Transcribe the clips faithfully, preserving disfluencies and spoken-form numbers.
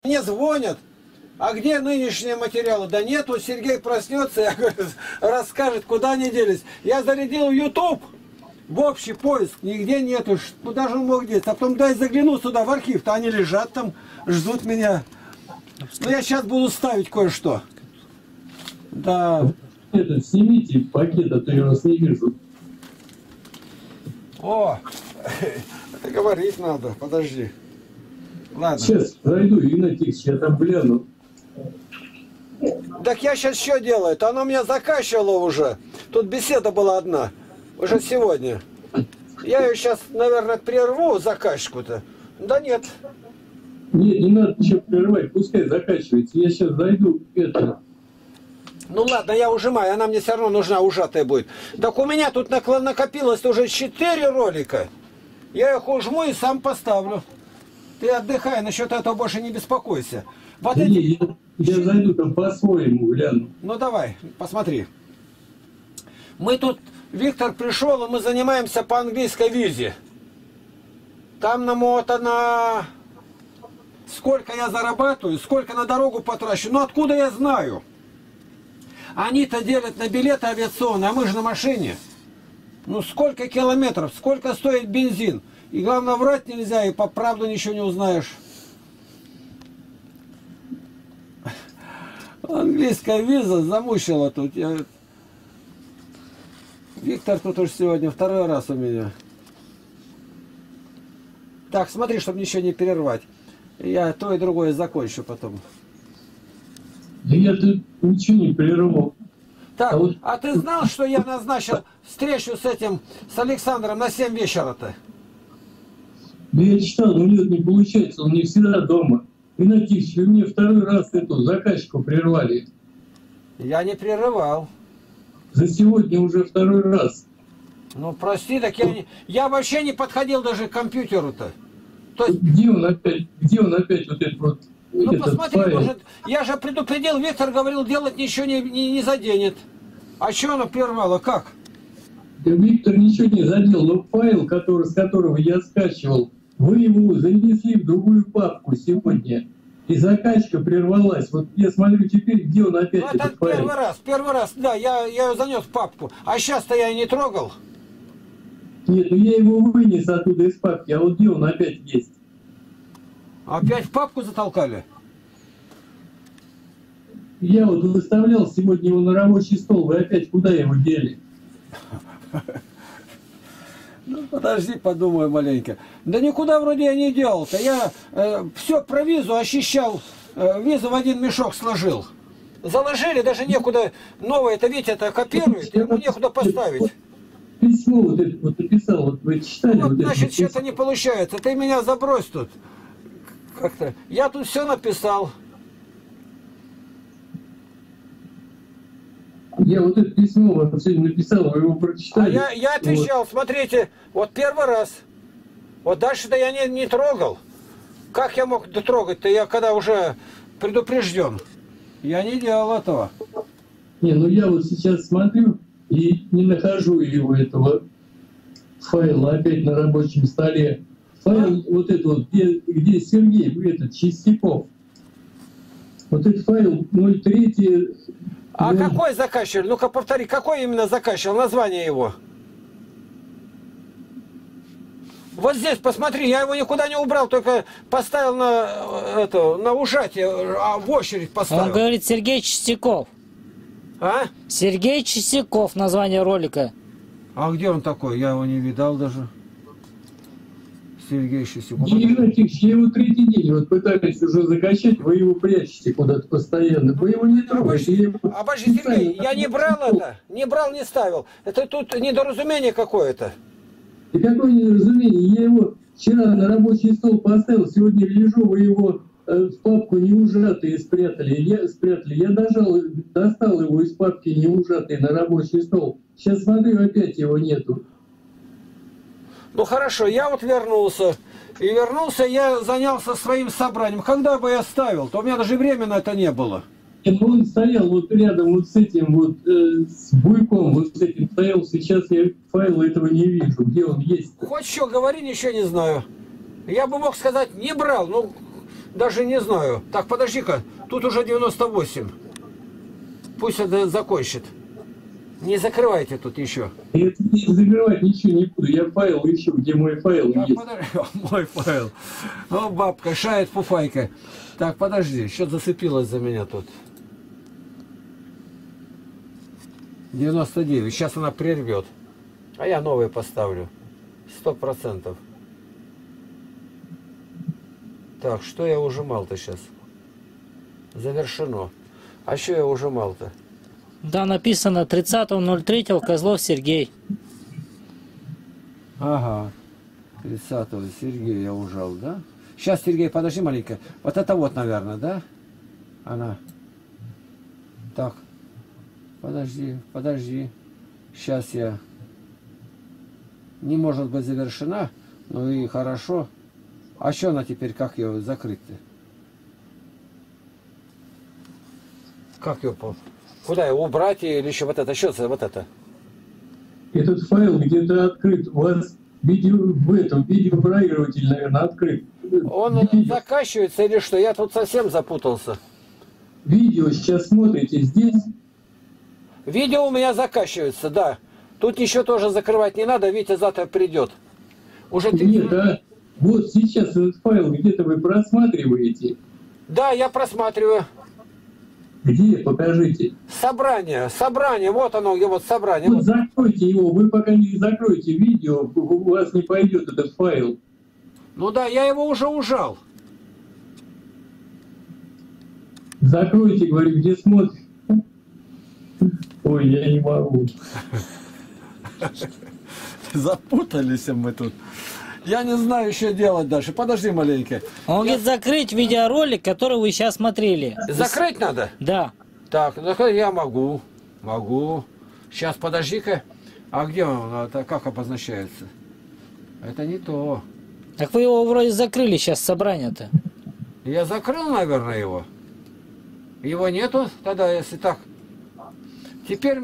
Мне звонят. А где нынешние материалы? Да нету, Сергей проснется, я говорю, расскажет, куда они делись. Я зарядил в YouTube, в общий поиск, нигде нету, куда же он мог деться. А потом дай загляну сюда, в архив-то они лежат там, ждут меня. Ну я сейчас буду ставить кое-что. Да. Это, снимите пакет, а то я вас не вижу. О, это говорить надо, подожди. Ладно. Сейчас зайду, Игнатьевич, я там гляну. Так я сейчас что делаю? То оно меня закачивало уже. Тут беседа была одна. Уже сегодня. Я ее сейчас, наверное, прерву, заказчику-то. Да нет. Нет, не надо ничего прерывать, пускай заканчивается. Я сейчас зайду, это... Ну ладно, я ужимаю, она мне все равно нужна, ужатая будет. Так у меня тут накопилось уже четыре ролика. Я их ужму и сам поставлю. Ты отдыхай, насчет этого больше не беспокойся. Вот да эти... нет, я, я зайду там по-своему, гляну. Ну давай, посмотри. Мы тут, Виктор пришел, и мы занимаемся по английской визе. Там нам вот она... Сколько я зарабатываю, сколько на дорогу потрачу. Ну откуда я знаю? Они-то делят на билеты авиационные, а мы же на машине. Ну сколько километров, сколько стоит бензин. И главное, врать нельзя, и по правду ничего не узнаешь. Английская виза замучила тут. Я... Виктор тут уж сегодня второй раз у меня. Так, смотри, чтобы ничего не перервать. Я то и другое закончу потом. Да я тут ничего не прервал. Так, а, вот... а ты знал, что я назначил встречу с этим, с Александром на семь вечера-то? Да я читал, но у него не получается, он не всегда дома. Игнатьевич, вы мне второй раз эту заказчику прервали. Я не прерывал. За сегодня уже второй раз. Ну, прости, так я, не, я вообще не подходил даже к компьютеру-то. То есть... Где он опять, где он опять вот этот вот... Ну, этот посмотри, файл? может, я же предупредил, Виктор говорил, делать ничего не, не, не заденет. А что она прервала, как? Да Виктор ничего не задел, но файл, который, с которого я скачивал, вы его занесли в другую папку сегодня. И заказчика прервалась. Вот я смотрю теперь, где он опять, ну, этот это файл. первый раз, первый раз, да, я, я ее занес в папку. А сейчас-то я и не трогал. Нет, ну я его вынес оттуда из папки, а вот где он опять есть? Опять в папку затолкали? Я вот выставлял сегодня его на рабочий стол, вы опять куда его дели? Ну, подожди, подумаю маленько. Да никуда вроде я не делал-то. Я э, все про визу ощущал, э, визу в один мешок сложил. Заложили, даже некуда новое, это ведь это копирует, ему некуда поставить. Письмо вот это вот написал, вот вы читали? Ну, вот значит, это что-то не получается. Ты меня забрось тут. Как-то. Я тут все написал. Я вот это письмо вам сегодня написал, вы его прочитали. А я, я отвечал, вот. Смотрите, вот первый раз. Вот дальше-то я не, не трогал. Как я мог дотрогать-то, я когда уже предупрежден? Я не делал этого. Не, ну я вот сейчас смотрю и не нахожу его, этого файла опять на рабочем столе. Файл а? вот этот вот, где, где Сергей, этот, Чистяков. Вот этот файл ноль три... А да. Какой заказчик? Ну-ка повтори, какой именно заказчик? Название его? Вот здесь, посмотри, я его никуда не убрал, только поставил на, это, на ужатие, а в очередь поставил. Он говорит Сергей Чистяков. А? Сергей Чистяков, название ролика. А где он такой? Я его не видал даже. Сергей Чистяков. Игнатьевич, я его третий день вот пытались уже закачать, вы его прячете куда-то постоянно. Вы его не трогаете. Его... Обожди, Сергей, я не брал это, не брал, не ставил. Это тут недоразумение какое-то. И какое недоразумение? Я его вчера на рабочий стол поставил, сегодня лежу, вы его э, в папку неужатые спрятали. Я спрятали. Я дожал, достал его из папки неужатые на рабочий стол. Сейчас смотрю, опять его нету. Ну хорошо, я вот вернулся. И вернулся, я занялся своим собранием. Когда бы я ставил, то у меня даже времени на это не было. Нет, он стоял вот рядом вот с этим вот, э, с буйком, вот с этим стоял. Сейчас я файла этого не вижу. Где он есть? Хоть что, говори, ничего не знаю. Я бы мог сказать, не брал. Ну, даже не знаю. Так, подожди-ка, тут уже девяносто восемь. Пусть это закончит. Не закрывайте тут еще. Я не закрывать ничего не буду. Я файл ищу, где мой файл Так, есть. подожди, мой файл. О, бабка, шает фуфайка. Так, подожди, что зацепилось за меня тут? девяносто девять. Сейчас она прервет. А я новый поставлю. Сто процентов. Так, что я ужимал-то сейчас? Завершено. А что я ужимал-то? Да, написано тридцатого ноль третьего Козлов Сергей. Ага. тридцатого Сергея я ужал, да? Сейчас, Сергей, подожди маленько. Вот это вот, наверное, да? Она. Так. Подожди, подожди. Сейчас я... Не может быть завершена. Ну и хорошо. А что она теперь, как ее закрыть-то? Как ее... Куда ее убрать или еще вот это? Что это? Вот это? Этот файл где-то открыт. У вас видео, в этом видеопроигрыватель, наверное, открыт. Он видео, закачивается или что? Я тут совсем запутался. видео сейчас смотрите здесь. Видео у меня закачивается, да. Тут еще тоже закрывать не надо. Витя завтра придет. Уже ты... Нет, а вот сейчас этот файл где-то вы просматриваете. Да, я просматриваю. Где? Покажите. Собрание, собрание, вот оно, где вот собрание. Вот закройте его, вы пока не закроете видео, у вас не пойдет этот файл. Ну да, я его уже ужал. Закройте, говорю, где смотрите. Ой, я не могу. Запутались мы тут. Я не знаю, что делать дальше. Подожди маленько. Он говорит, закрыть видеоролик, который вы сейчас смотрели. Закрыть надо? Да. Так, ну я могу. Могу. Сейчас, подожди-ка. А где он? Это как обозначается? Это не то. Так вы его вроде закрыли сейчас, собрание-то. Я закрыл, наверное, его. Его нету тогда, если так. Теперь...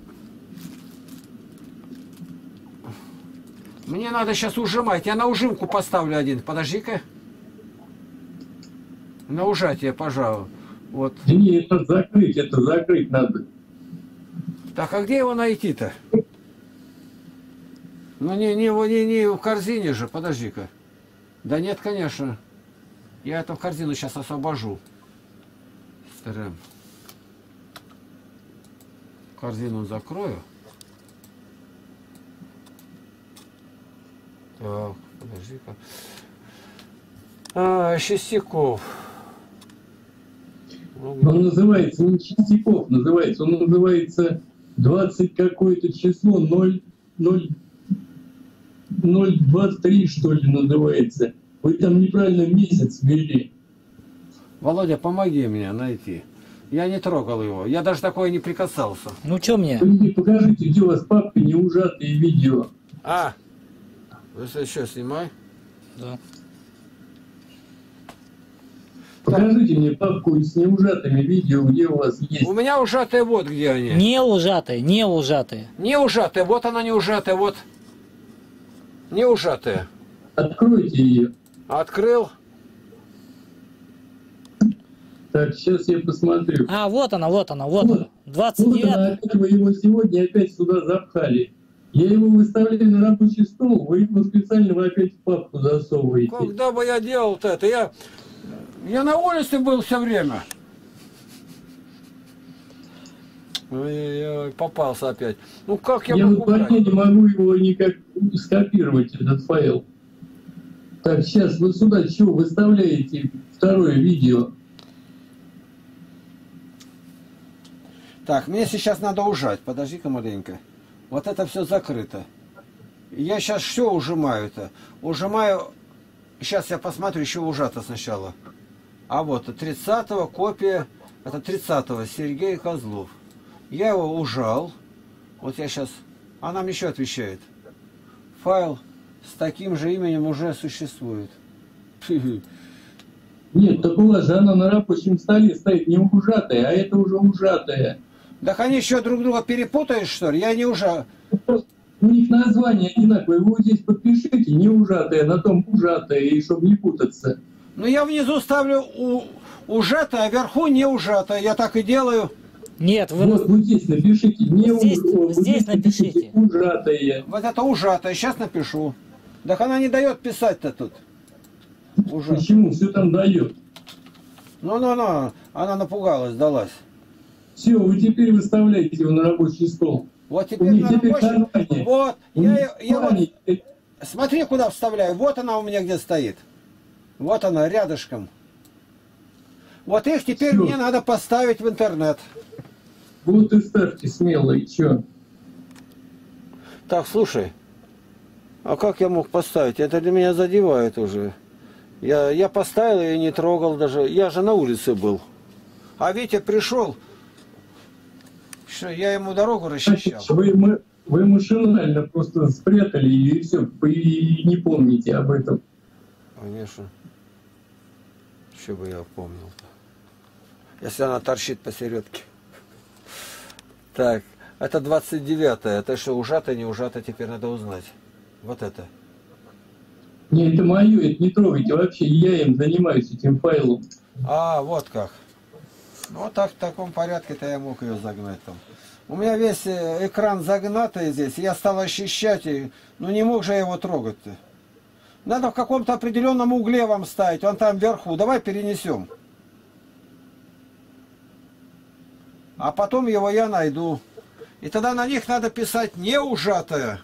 Мне надо сейчас ужимать. Я на ужимку поставлю один. Подожди-ка. На ужатие, пожалуй. Вот. Не, это закрыть, это закрыть надо. Так, а где его найти-то? Ну, не, не, не, не в корзине же. Подожди-ка. Да нет, конечно. Я эту корзину сейчас освобожу. Старым. Корзину закрою. Так, подожди-ка. А, Чистяков. Он называется не Чистяков, называется, он называется двадцать какое-то число, ноль двадцать три, что ли, называется. Вы там неправильно месяц ввели. Володя, помоги мне найти. Я не трогал его. Я даже такое не прикасался. Ну что мне? Вы мне покажите, где у вас папка не ужатые видео. А, вы еще снимай. Да. Покажите мне папку с неужатыми видео, где у вас есть. У меня ужатые вот где они. Не ужатые, не ужатые. Не ужатые, вот она не ужатая, вот. Не ужатая. Откройте ее. Открыл. Так, сейчас я посмотрю. А, вот она, вот она, вот, Вот. она. двадцать Вот девятый. она, опять вы его сегодня опять сюда запхали. Я его выставляю на рабочий стол, вы его специально вы опять в папку засовываете. Когда бы я делал-то это? Я, я на улице был все время. Ой-ой-ой, попался опять. Ну как я, Я могу вот вообще брать? не могу его никак скопировать, этот файл. Так, сейчас вы сюда что выставляете? Второе видео. Так, мне сейчас надо ужать. Подожди-ка маленько. Вот это все закрыто. Я сейчас все ужимаю-то. Ужимаю. Сейчас я посмотрю, еще ужато сначала. А вот тридцатого копия. Это тридцатого Сергей Козлов. Я его ужал. Вот я сейчас... Она мне еще отвечает. Файл с таким же именем уже существует. Нет, так у вас же она на рабочем столе стоит не ужатая, а это уже ужатая. Так они еще друг друга перепутают, что ли? Я не ужал. У них название одинаковое. Вы вот здесь подпишите, не ужатая, на том ужатая, и чтобы не путаться. Ну я внизу ставлю у, ужатое, а вверху не ужатое. Я так и делаю. Нет, вы... Вот, вот здесь напишите, не здесь, у- вот здесь напишите. ужатое. Вот это ужатое. Сейчас напишу. Так она не дает писать-то тут. Ужатое. Почему? Все там дает. Ну-ну-ну. Она напугалась, сдалась. Все, вы теперь выставляете его на рабочий стол. Вот У теперь них на теперь рабочем... кармане. Вот. У Я, них я, я вот... кармане. Смотри, куда вставляю. Вот она у меня где стоит. Вот она, рядышком. Вот их теперь Всё. мне надо поставить в интернет. Вот и ставьте смело, и что? Так, слушай. А как я мог поставить? Это для меня задевает уже. Я, я поставил и не трогал даже. Я же на улице был. А Витя пришел. Что, я ему дорогу расчищал. Вы, мы, вы машинально просто спрятали и все, и не помните об этом. Конечно. Что бы я помнил-то. Если она торчит посередке. Так, это двадцать девятое. Это что, ужато, не ужато, теперь надо узнать. Вот это. Не, это мое, это не трогайте вообще. Я им занимаюсь, этим файлом. А, вот как. Ну, вот так, в таком порядке-то я мог ее загнать там. У меня весь экран загнатый здесь. Я стал ощущать, и, ну не мог же я его трогать-то. Надо в каком-то определенном угле вам ставить. Вон там вверху. Давай перенесем. А потом его я найду. И тогда на них надо писать не ужатое.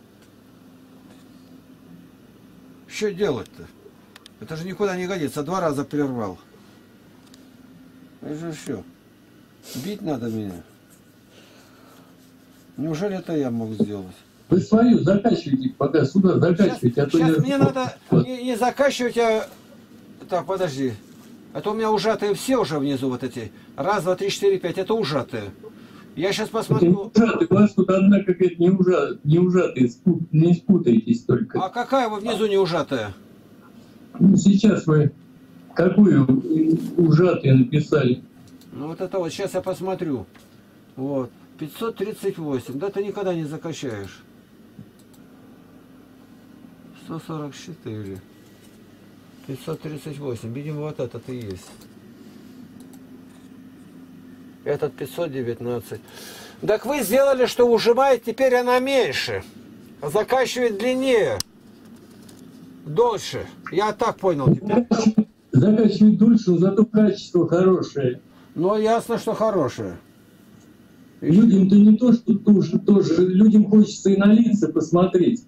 Что делать-то? Это же никуда не годится. Два раза прервал. Это же что? Бить надо меня? Неужели это я мог сделать? Вы свою закачивайте, пока сюда закачивайте. Сейчас, а то сейчас я... мне надо Вот. не, не закачивать, а... Так, подожди. Это у меня ужатые все уже внизу вот эти. Раз, два, три, четыре, пять. Это ужатые. Я сейчас Это не посмотрю. ужатый, у вас тут одна какая-то не, ужа... не ужатая, спут... не спутайтесь только. А какая вы внизу не ужатая? Ну, сейчас вы какую ужатую написали? Ну вот это вот, сейчас я посмотрю. Вот. пятьсот тридцать восемь. Да ты никогда не закачаешь. сто сорок четыре. пятьсот тридцать восемь. Видимо, вот этот и есть. Этот пятьсот девятнадцать. Так вы сделали, что ужимает, теперь она меньше. Закачивает длиннее. Дольше. Я так понял теперь. Закачивать дольше, но зато качество хорошее. Ну, ясно, что хорошее. Людям-то не то, что тоже, тоже, людям хочется и на лица посмотреть.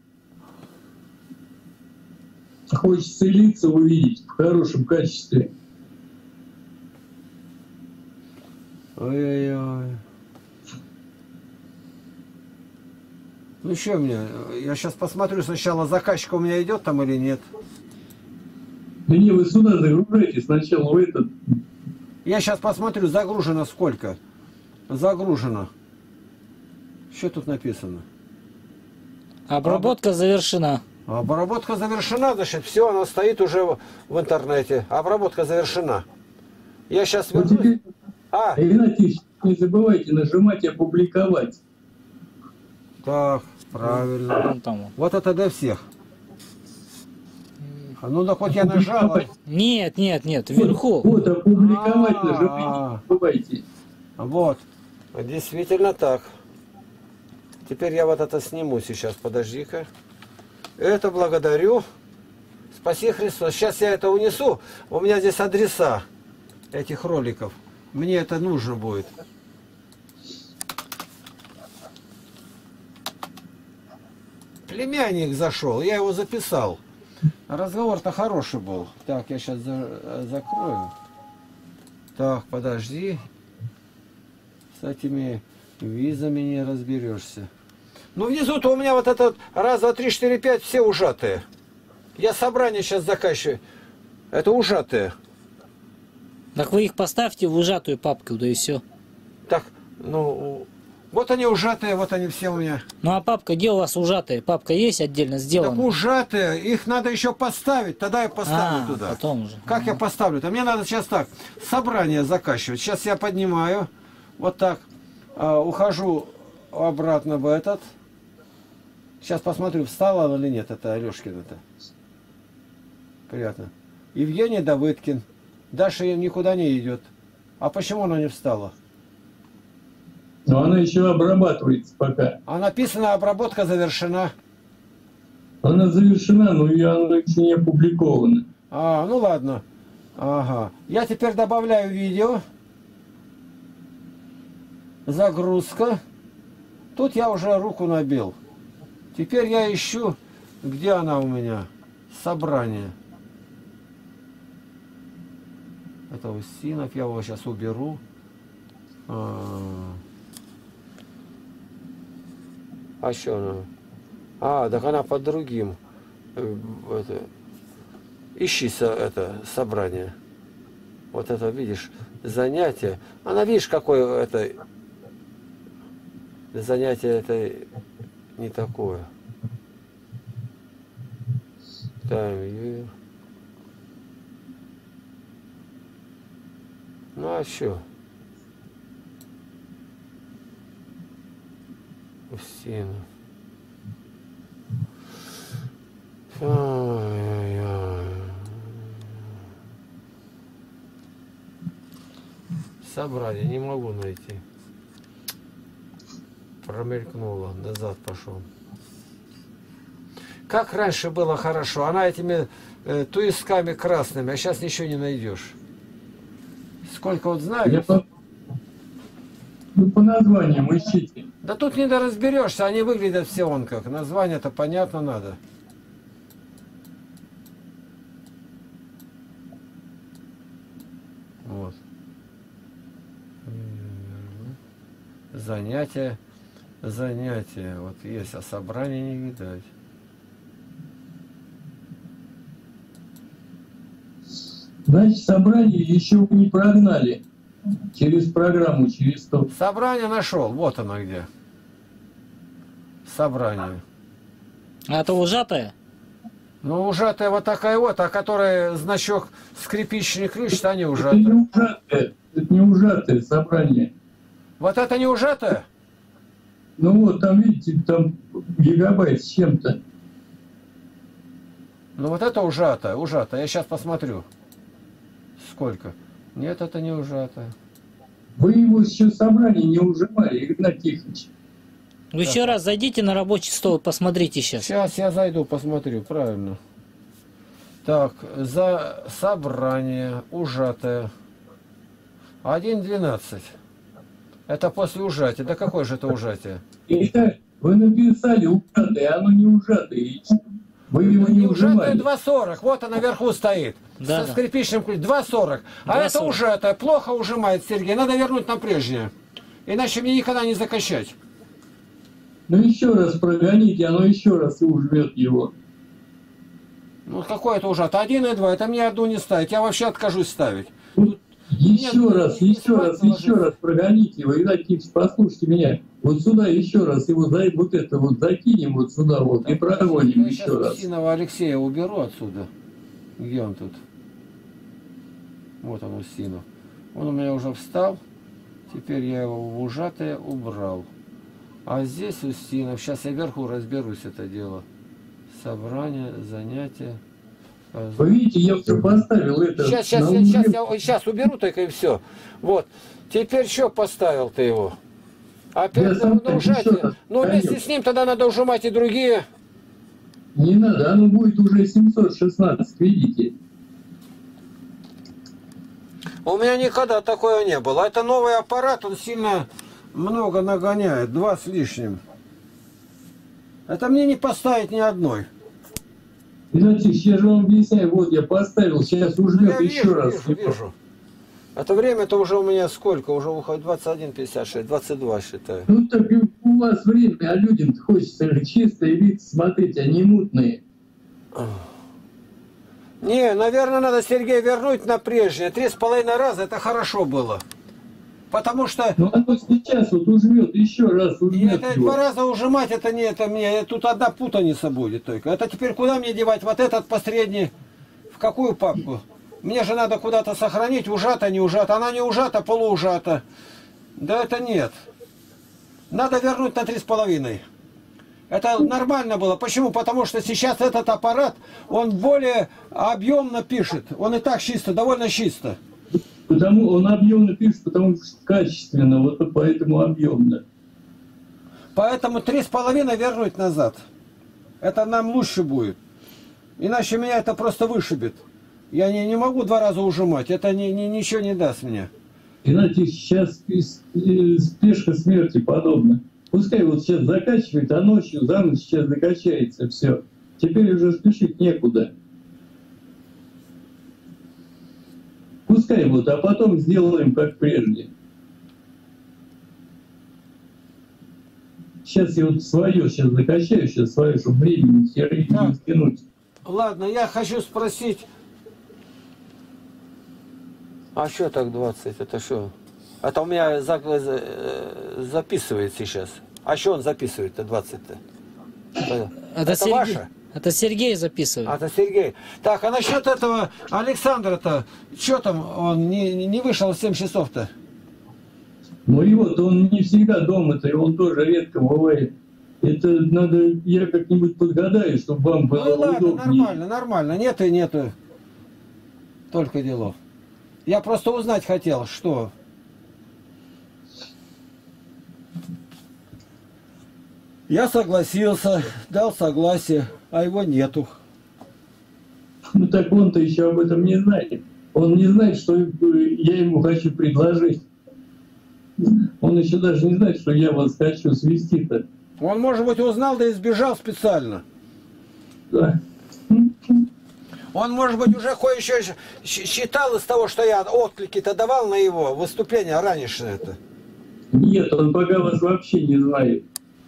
Хочется и лица увидеть в хорошем качестве. Ой-ой-ой. Ну что мне, я сейчас посмотрю сначала, заказчик у меня идет там или нет. Да не, вы сюда загружайте сначала в этот. Я сейчас посмотрю, загружено сколько. Загружено. Что тут написано? Обработка завершена. Обработка завершена, значит, все, оно стоит уже в, в интернете. Обработка завершена. Я сейчас Вот вернусь. теперь, А, Игнатьевич, не забывайте нажимать «Опубликовать». так, правильно. Вон там вот. Вот это для всех. А ну да хоть я нажал. а- Нет, нет, нет, Вот, вверху. вот «Опубликовать» А-а-а. нажимайте, не забывайте. Вот. Действительно так. Теперь я вот это сниму сейчас. Подожди-ка. Это благодарю. Спаси Христос. Сейчас я это унесу. У меня здесь адреса этих роликов. Мне это нужно будет. Племянник зашел. Я его записал. Разговор-то хороший был. Так, я сейчас за закрою. Так, подожди. С этими визами не разберешься. Ну, внизу-то у меня вот этот раз, два, три, четыре, пять, все ужатые. Я собрание сейчас заканчиваю. Это ужатые. Так вы их поставьте в ужатую папку, да и все. Так, ну, вот они ужатые, вот они все у меня. Ну а папка, где у вас ужатая? Папка есть отдельно Так сделана? ужатые, их надо еще поставить, тогда я поставлю А, туда. потом уже. Как я поставлю-то? Мне надо сейчас так, собрание заканчивать. Сейчас я поднимаю, вот так, э, ухожу обратно в этот. Сейчас посмотрю, встала или нет, это Алешкина-то. Приятно. Евгений Давыдкин. Дальше никуда не идет. А почему она не встала? Но она еще обрабатывается пока. А написано, обработка завершена. Она завершена, но и она еще не опубликована. А, ну ладно. Ага. Я теперь добавляю видео. Загрузка. Тут я уже руку набил. Теперь я ищу, где она у меня. Собрание. Это Устинов. Я его сейчас уберу. А, а что она? А, так она под другим. Это, ищи это собрание. Вот это, видишь, занятие. Она, видишь, какое это... Занятие это не такое. Таймвир. Ну а что? Устинов. Ой-ой-ой. Собрание не могу найти. Промелькнуло, назад пошел. Как раньше было хорошо. Она этими э, туисками красными, а сейчас ничего не найдешь. Сколько вот знаю. Я по... Ну, по названиям ищите. Да тут не разберешься, они выглядят все вон как. Название-то понятно надо. Вот. Занятия. Занятия. Вот есть, а собрания не видать. Значит, собрание еще не прогнали. Через программу, через то. Собрание нашел. Вот оно где. Собрание. А это ужатая? Ну, ужатая вот такая вот, а которая значок скрипичный ключ, то не Это ужатая. не ужатое, это не ужатое собрание. Вот это не ужатая? Ну вот там, видите, там гигабайт с чем-то. Ну вот это ужатая, ужатая. Я сейчас посмотрю. Сколько? Нет, это не ужатая. Вы его еще собрание не ужимали, Игнат Тихонович. Вы еще раз зайдите на рабочий стол и посмотрите сейчас. Сейчас я зайду, посмотрю, правильно. Так, за собрание ужатое. один двенадцать. Это после ужатия. Да какое же это ужатие? Итак, вы написали ужатое, оно не ужатое. Вы его не Ужатое ужимали. два сорок. Вот она наверху стоит. Да, со да. скрипичным ключом. два сорок. А это два сорок. ужатое. Плохо ужимает, Сергей. Надо вернуть на прежнее. Иначе мне никогда не закачать. Ну еще раз прогоните, оно еще раз и ужмет его. Ну какое это ужатое? один и два. Это мне одну не ставить. Я вообще откажусь ставить. Вот еще Нет, раз, не- не еще раз, ложится. еще раз прогоните его. Игнат Тихонович, послушайте меня. Вот сюда еще раз его за, вот это вот закинем вот сюда вот и прогоним Я еще сейчас раз. Устинова Алексея уберу отсюда. Где он тут? Вот он, Устинов. Он у меня уже встал. Теперь я его в ужатое убрал. А здесь Устинов. Сейчас я вверху разберусь это дело. Собрание, занятия. Вы видите, я уже поставил это. Сейчас, сейчас, на сейчас, угле. я сейчас уберу только и все. Вот. Теперь что поставил ты его? Опять Я на, сам на так ужатие. еще раз Ну вместе пойму. с ним тогда надо ужимать и другие. Не надо, оно будет уже семьсот шестнадцать, видите? У меня никогда такое не было. Это новый аппарат, он сильно много нагоняет, два с лишним. Это мне не поставить ни одной. Игнат Тихонович, я же вам объясняю, вот я поставил, сейчас Ну, ужмет я еще вижу, раз. вижу, вижу. Это время-то уже у меня сколько? Уже уходит двадцать один пятьдесят шесть, двадцать два считаю. Ну так и у вас время, а людям хочется же чистые лица смотреть, а не мутные. Не, наверное, надо, Сергей, вернуть на прежнее. Три с половиной раза это хорошо было. Потому что Ну оно сейчас вот ужмет, еще раз и ужмет это его. два раза ужимать, это не это мне. Тут одна путаница будет только. Это теперь куда мне девать? Вот этот посредний. В какую папку? Мне же надо куда-то сохранить. Ужата, не ужата. Она не ужата, полуужата. Да это нет. Надо вернуть на три с половиной. Это нормально было. Почему? Потому что сейчас этот аппарат, он более объемно пишет. Он и так чисто, довольно чисто. Потому он объемно пишет, потому что качественно, вот поэтому объемно. Поэтому три с половиной вернуть назад. Это нам лучше будет. Иначе меня это просто вышибет. Я не, не могу два раза ужимать. Это ни, ни, ничего не даст мне. Иначе сейчас спешка смерти подобна. Пускай вот сейчас закачивает, а ночью за ночь сейчас закачается все. Теперь уже спешить некуда. Пускай вот, а потом сделаем как прежде. Сейчас я вот свое сейчас закачаю, сейчас свое, чтобы времени херы не стянуть. Ладно, я хочу спросить. А что так двадцать? Это что? Это у меня за, за, записывает сейчас. А что он записывает-то двадцать-то? Это, это, это Сергей, ваше? Это Сергей записывает. А, это Сергей. Так, а насчет этого Александра-то, что там, он не, не вышел в семь часов-то? Ну и вот он не всегда дома-то, и он тоже редко бывает. Это надо, я как-нибудь подгадаю, чтобы вам было ну, ладно, удобнее. нормально, нормально. Нет и нету. Только делов. Я просто узнать хотел, что... Я согласился, дал согласие, а его нету. Ну так он-то еще об этом не знает. Он не знает, что я ему хочу предложить. Он еще даже не знает, что я вас хочу свести-то. Он, может быть, узнал, да и сбежал специально. Да. Он, может быть, уже кое-что считал из того, что я отклики-то давал на его выступление ранешнее-то. Нет, он пока вас вообще не знает.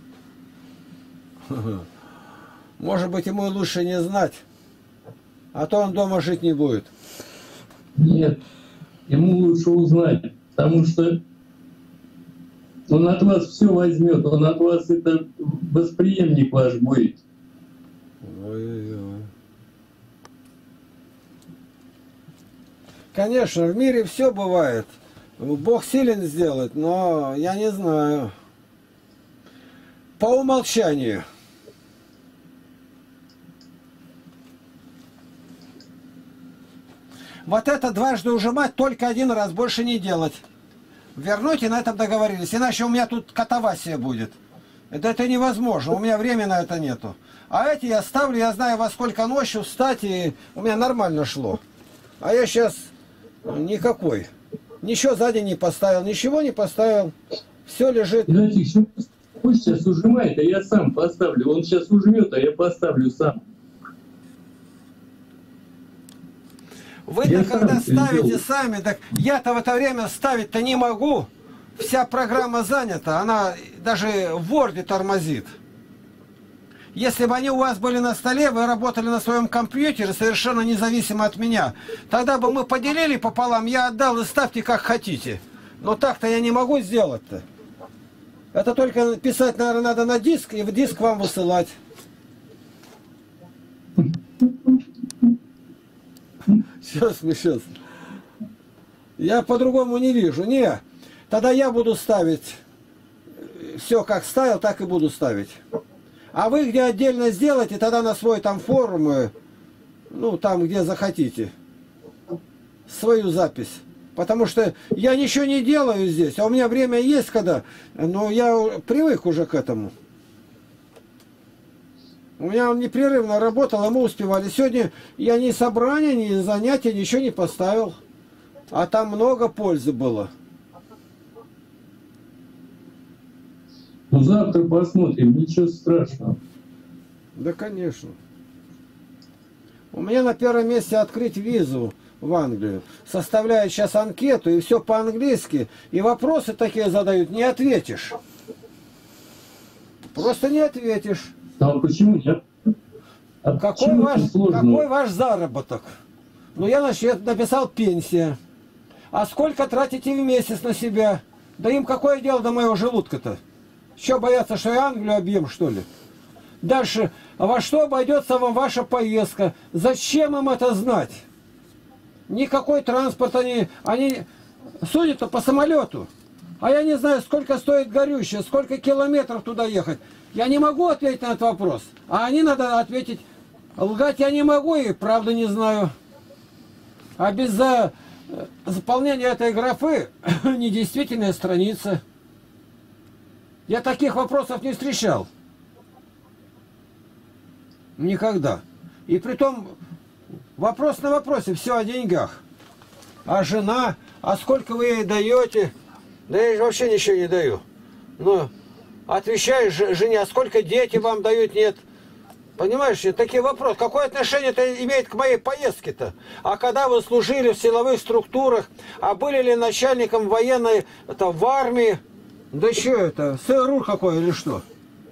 Может быть, ему лучше не знать, а то он дома жить не будет. Нет, ему лучше узнать, потому что он от вас все возьмет, он от вас это восприемник ваш будет. Ой-ой-ой. Конечно, в мире все бывает. Бог силен сделать, но я не знаю. По умолчанию. Вот это дважды ужимать, только один раз, больше не делать. Вернуть, и на этом договорились. Иначе у меня тут катавасия будет. Это, это невозможно, у меня времени на это нету. А эти я ставлю, я знаю, во сколько ночью встать, и у меня нормально шло. А я сейчас никакой. Ничего сзади не поставил, ничего не поставил. Все лежит. Знаете, пусть сейчас ужимает, а я сам поставлю. Он сейчас ужмет, а я поставлю сам. Вы-то когда ставите сами, так я-то в это время ставить-то не могу. Вся программа занята, она даже в Word тормозит. Если бы они у вас были на столе, вы работали на своем компьютере, совершенно независимо от меня, тогда бы мы поделили пополам, я отдал и ставьте как хотите. Но так-то я не могу сделать-то. Это только писать, наверное, надо на диск и в диск вам высылать. Сейчас, сейчас. Я по-другому не вижу. Не, тогда я буду ставить. Все как ставил, так и буду ставить. А вы где отдельно сделаете, тогда на свой там форум, ну там где захотите, свою запись. Потому что я ничего не делаю здесь, а у меня время есть когда, но я привык уже к этому. У меня он непрерывно работал, а мы успевали. Сегодня я ни собрания, ни занятия, ничего не поставил. А там много пользы было. Ну, завтра посмотрим, ничего страшного. Да, конечно. У меня на первом месте открыть визу в Англию. Составляют сейчас анкету, и все по-английски. И вопросы такие задают, не ответишь. Просто не ответишь. А почему нет? А какой, ваш, какой ваш заработок? Ну, я написал пенсия. А сколько тратите в месяц на себя? Да им какое дело до моего желудка-то? Что, боятся, что я Англию объем, что ли? Дальше. А во что обойдется вам ваша поездка? Зачем им это знать? Никакой транспорт они... Они судят-то по самолету. А я не знаю, сколько стоит горючее, сколько километров туда ехать. Я не могу ответить на этот вопрос. А они надо ответить, лгать я не могу и правда не знаю. А без за... заполнения этой графы недействительная страница. Я таких вопросов не встречал. Никогда. И притом вопрос на вопросе, все о деньгах. А жена, а сколько вы ей даете? Да я же вообще ничего не даю. Ну, отвечаешь жене, а сколько дети вам дают? Нет. Понимаешь, такие вопросы. Какое отношение это имеет к моей поездке-то? А когда вы служили в силовых структурах, а были ли начальником военной, это в армии? Да что это, СРУ какой или что?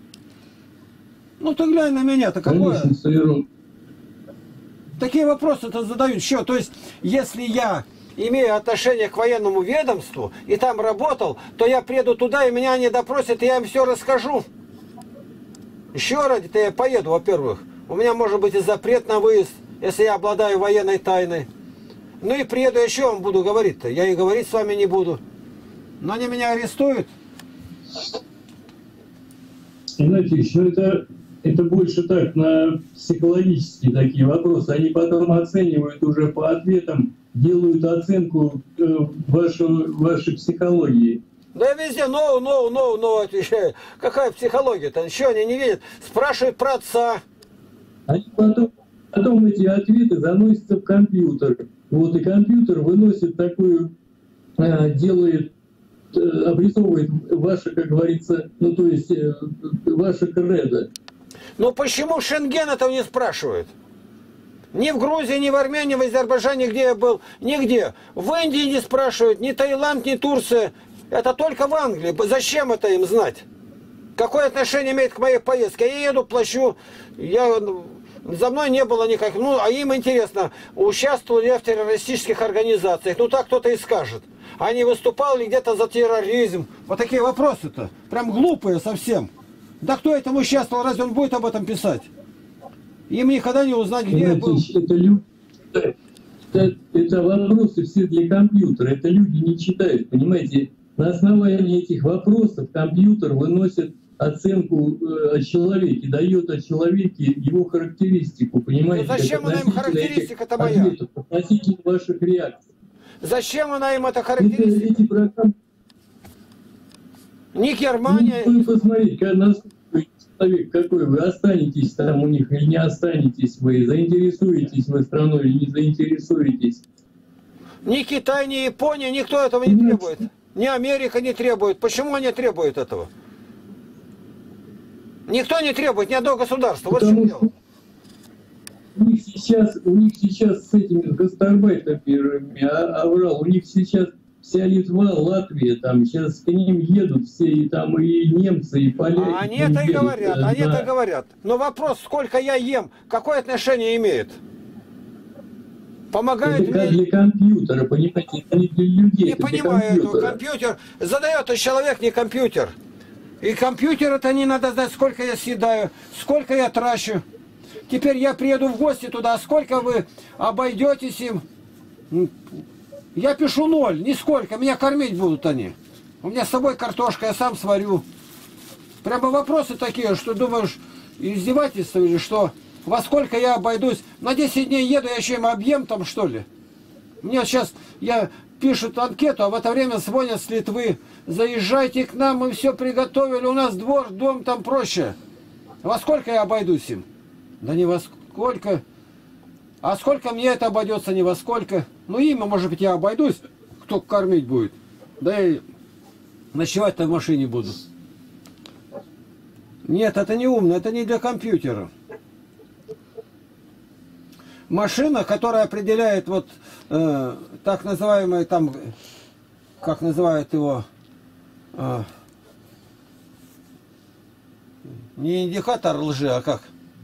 Ну ты глянь на меня-то, какое? Конечно, такие вопросы-то задают. Что? То есть, если я имею отношение к военному ведомству и там работал, то я приеду туда, и меня они допросят, и я им все расскажу. Еще ради-то я поеду, во-первых. У меня может быть и запрет на выезд, если я обладаю военной тайной. Ну и приеду, я еще вам буду говорить-то. Я и говорить с вами не буду. Но они меня арестуют. Знаете, еще это, это больше так на психологические такие вопросы. Они потом оценивают уже по ответам, делают оценку э, вашей, вашей психологии. Да я везде no, no, no, no отвечаю. Какая психология-то? Ничего они не видят. Спрашивают про отца. Они потом, потом эти ответы заносятся в компьютер. Вот и компьютер выносит такую, э, делает, э, обрисовывает ваше, как говорится, ну то есть э, ваше кредо. Ну почему Шенген этого не спрашивают? Ни в Грузии, ни в Армении, ни в Азербайджане, где я был, нигде. В Индии не спрашивают, ни Таиланд, ни Турция. Это только в Англии. Зачем это им знать? Какое отношение имеет к моей поездке? Я еду, плачу. Я... За мной не было никаких... Ну, а им интересно, участвовал я в террористических организациях. Ну, так кто-то и скажет. Они выступали где-то за терроризм. Вот такие вопросы-то. Прям глупые совсем. Да кто этому участвовал? Разве он будет об этом писать? Им никогда не узнать, где я был. Это, люди, это, это вопросы все для компьютера. Это люди не читают, понимаете? На основании этих вопросов компьютер выносит оценку о человеке, дает о человеке его характеристику, понимаете? Ну зачем она им характеристика-то моя? Ответов, относительно ваших реакций. Зачем она им эта характеристика? Это, эти программы... Не Германия... Ну, посмотрите, насколько человек какой вы, останетесь там у них или не останетесь вы, заинтересуетесь вы страной или не заинтересуетесь. Ни Китай, ни Япония, никто этого не требует. Ни Америка не требует. Почему они требуют этого? Никто не требует, ни одно государство. Вот в чем дело. У них сейчас, у них сейчас с этими гастарбайтерами оврал, у них сейчас вся Литва, Латвия, там сейчас к ним едут все, и там и немцы, и поляки. А они это и говорят, да. Они это говорят. Но вопрос, сколько я ем, какое отношение имеет? Помогает это мне... для компьютера, понимаете, это не для людей. Не это понимаю этого. Компьютер задает, а человек не компьютер. И компьютер это не надо знать, сколько я съедаю, сколько я трачу. Теперь я приеду в гости туда, сколько вы обойдетесь им? Я пишу ноль, нисколько, меня кормить будут они. У меня с собой картошка, я сам сварю. Прямо вопросы такие, что думаешь, издевательство или что? Во сколько я обойдусь? На десять дней еду, я еще им объем там, что ли? Мне сейчас, я пишут анкету, а в это время звонят с Литвы. Заезжайте к нам, мы все приготовили, у нас двор, дом там проще. Во сколько я обойдусь им? Да не во сколько. А сколько мне это обойдется, не во сколько. Ну им, может быть, я обойдусь, кто кормить будет. Да и ночевать-то в машине буду. Нет, это не умно, это не для компьютера. Машина, которая определяет вот э, так называемый там, как называют его, э, не индикатор лжи, а как?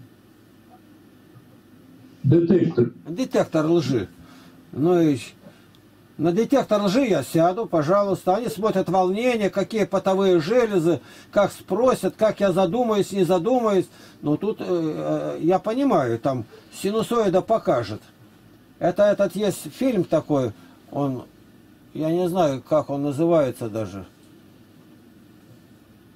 Детектор. Детектор лжи. Ну и на детектор лжи я сяду, пожалуйста. Они смотрят волнение, какие потовые железы, как спросят, как я задумаюсь, не задумаюсь. Но тут э, я понимаю, там синусоида покажет. Это этот есть фильм такой, он, я не знаю, как он называется даже.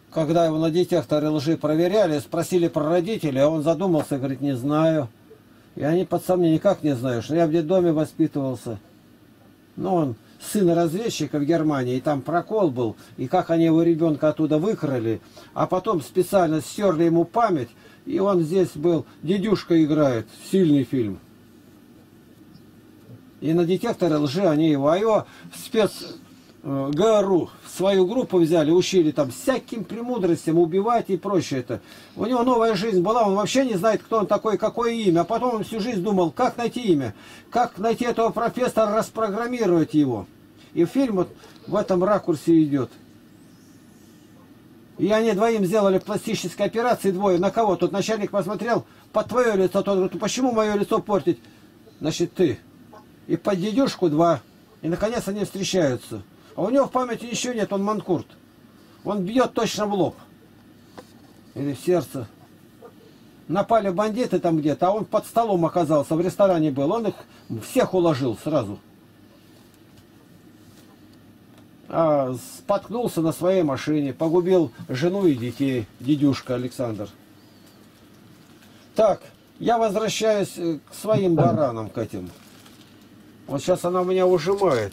Когда его на детекторе лжи проверяли, спросили про родителей, а он задумался, говорит, не знаю. И они пацаны никак не знают, что я в детдоме воспитывался. Но он сын разведчика в Германии, и там прокол был, и как они его ребенка оттуда выкрали, а потом специально стерли ему память, и он здесь был, дедюшка играет, сильный фильм. И на детекторе лжи они его, а его спец э, ГРУ в свою группу взяли, учили там всяким премудростям, убивать и прочее это. У него новая жизнь была, он вообще не знает, кто он такой, какое имя. А потом он всю жизнь думал, как найти имя, как найти этого профессора, распрограммировать его. И фильм вот в этом ракурсе идет. И они двоим сделали пластические операции, двое. На кого? Тут начальник посмотрел, под твое лицо, тот говорит, почему мое лицо портить? Значит, ты. И под дедюшку два. И наконец они встречаются. А у него в памяти еще нет, он манкурт. Он бьет точно в лоб. Или в сердце. Напали бандиты там где-то, а он под столом оказался, в ресторане был. Он их всех уложил сразу. А споткнулся на своей машине, погубил жену и детей, дедюшка Александр. Так, я возвращаюсь к своим баранам, к этим. Вот сейчас она меня ужимает.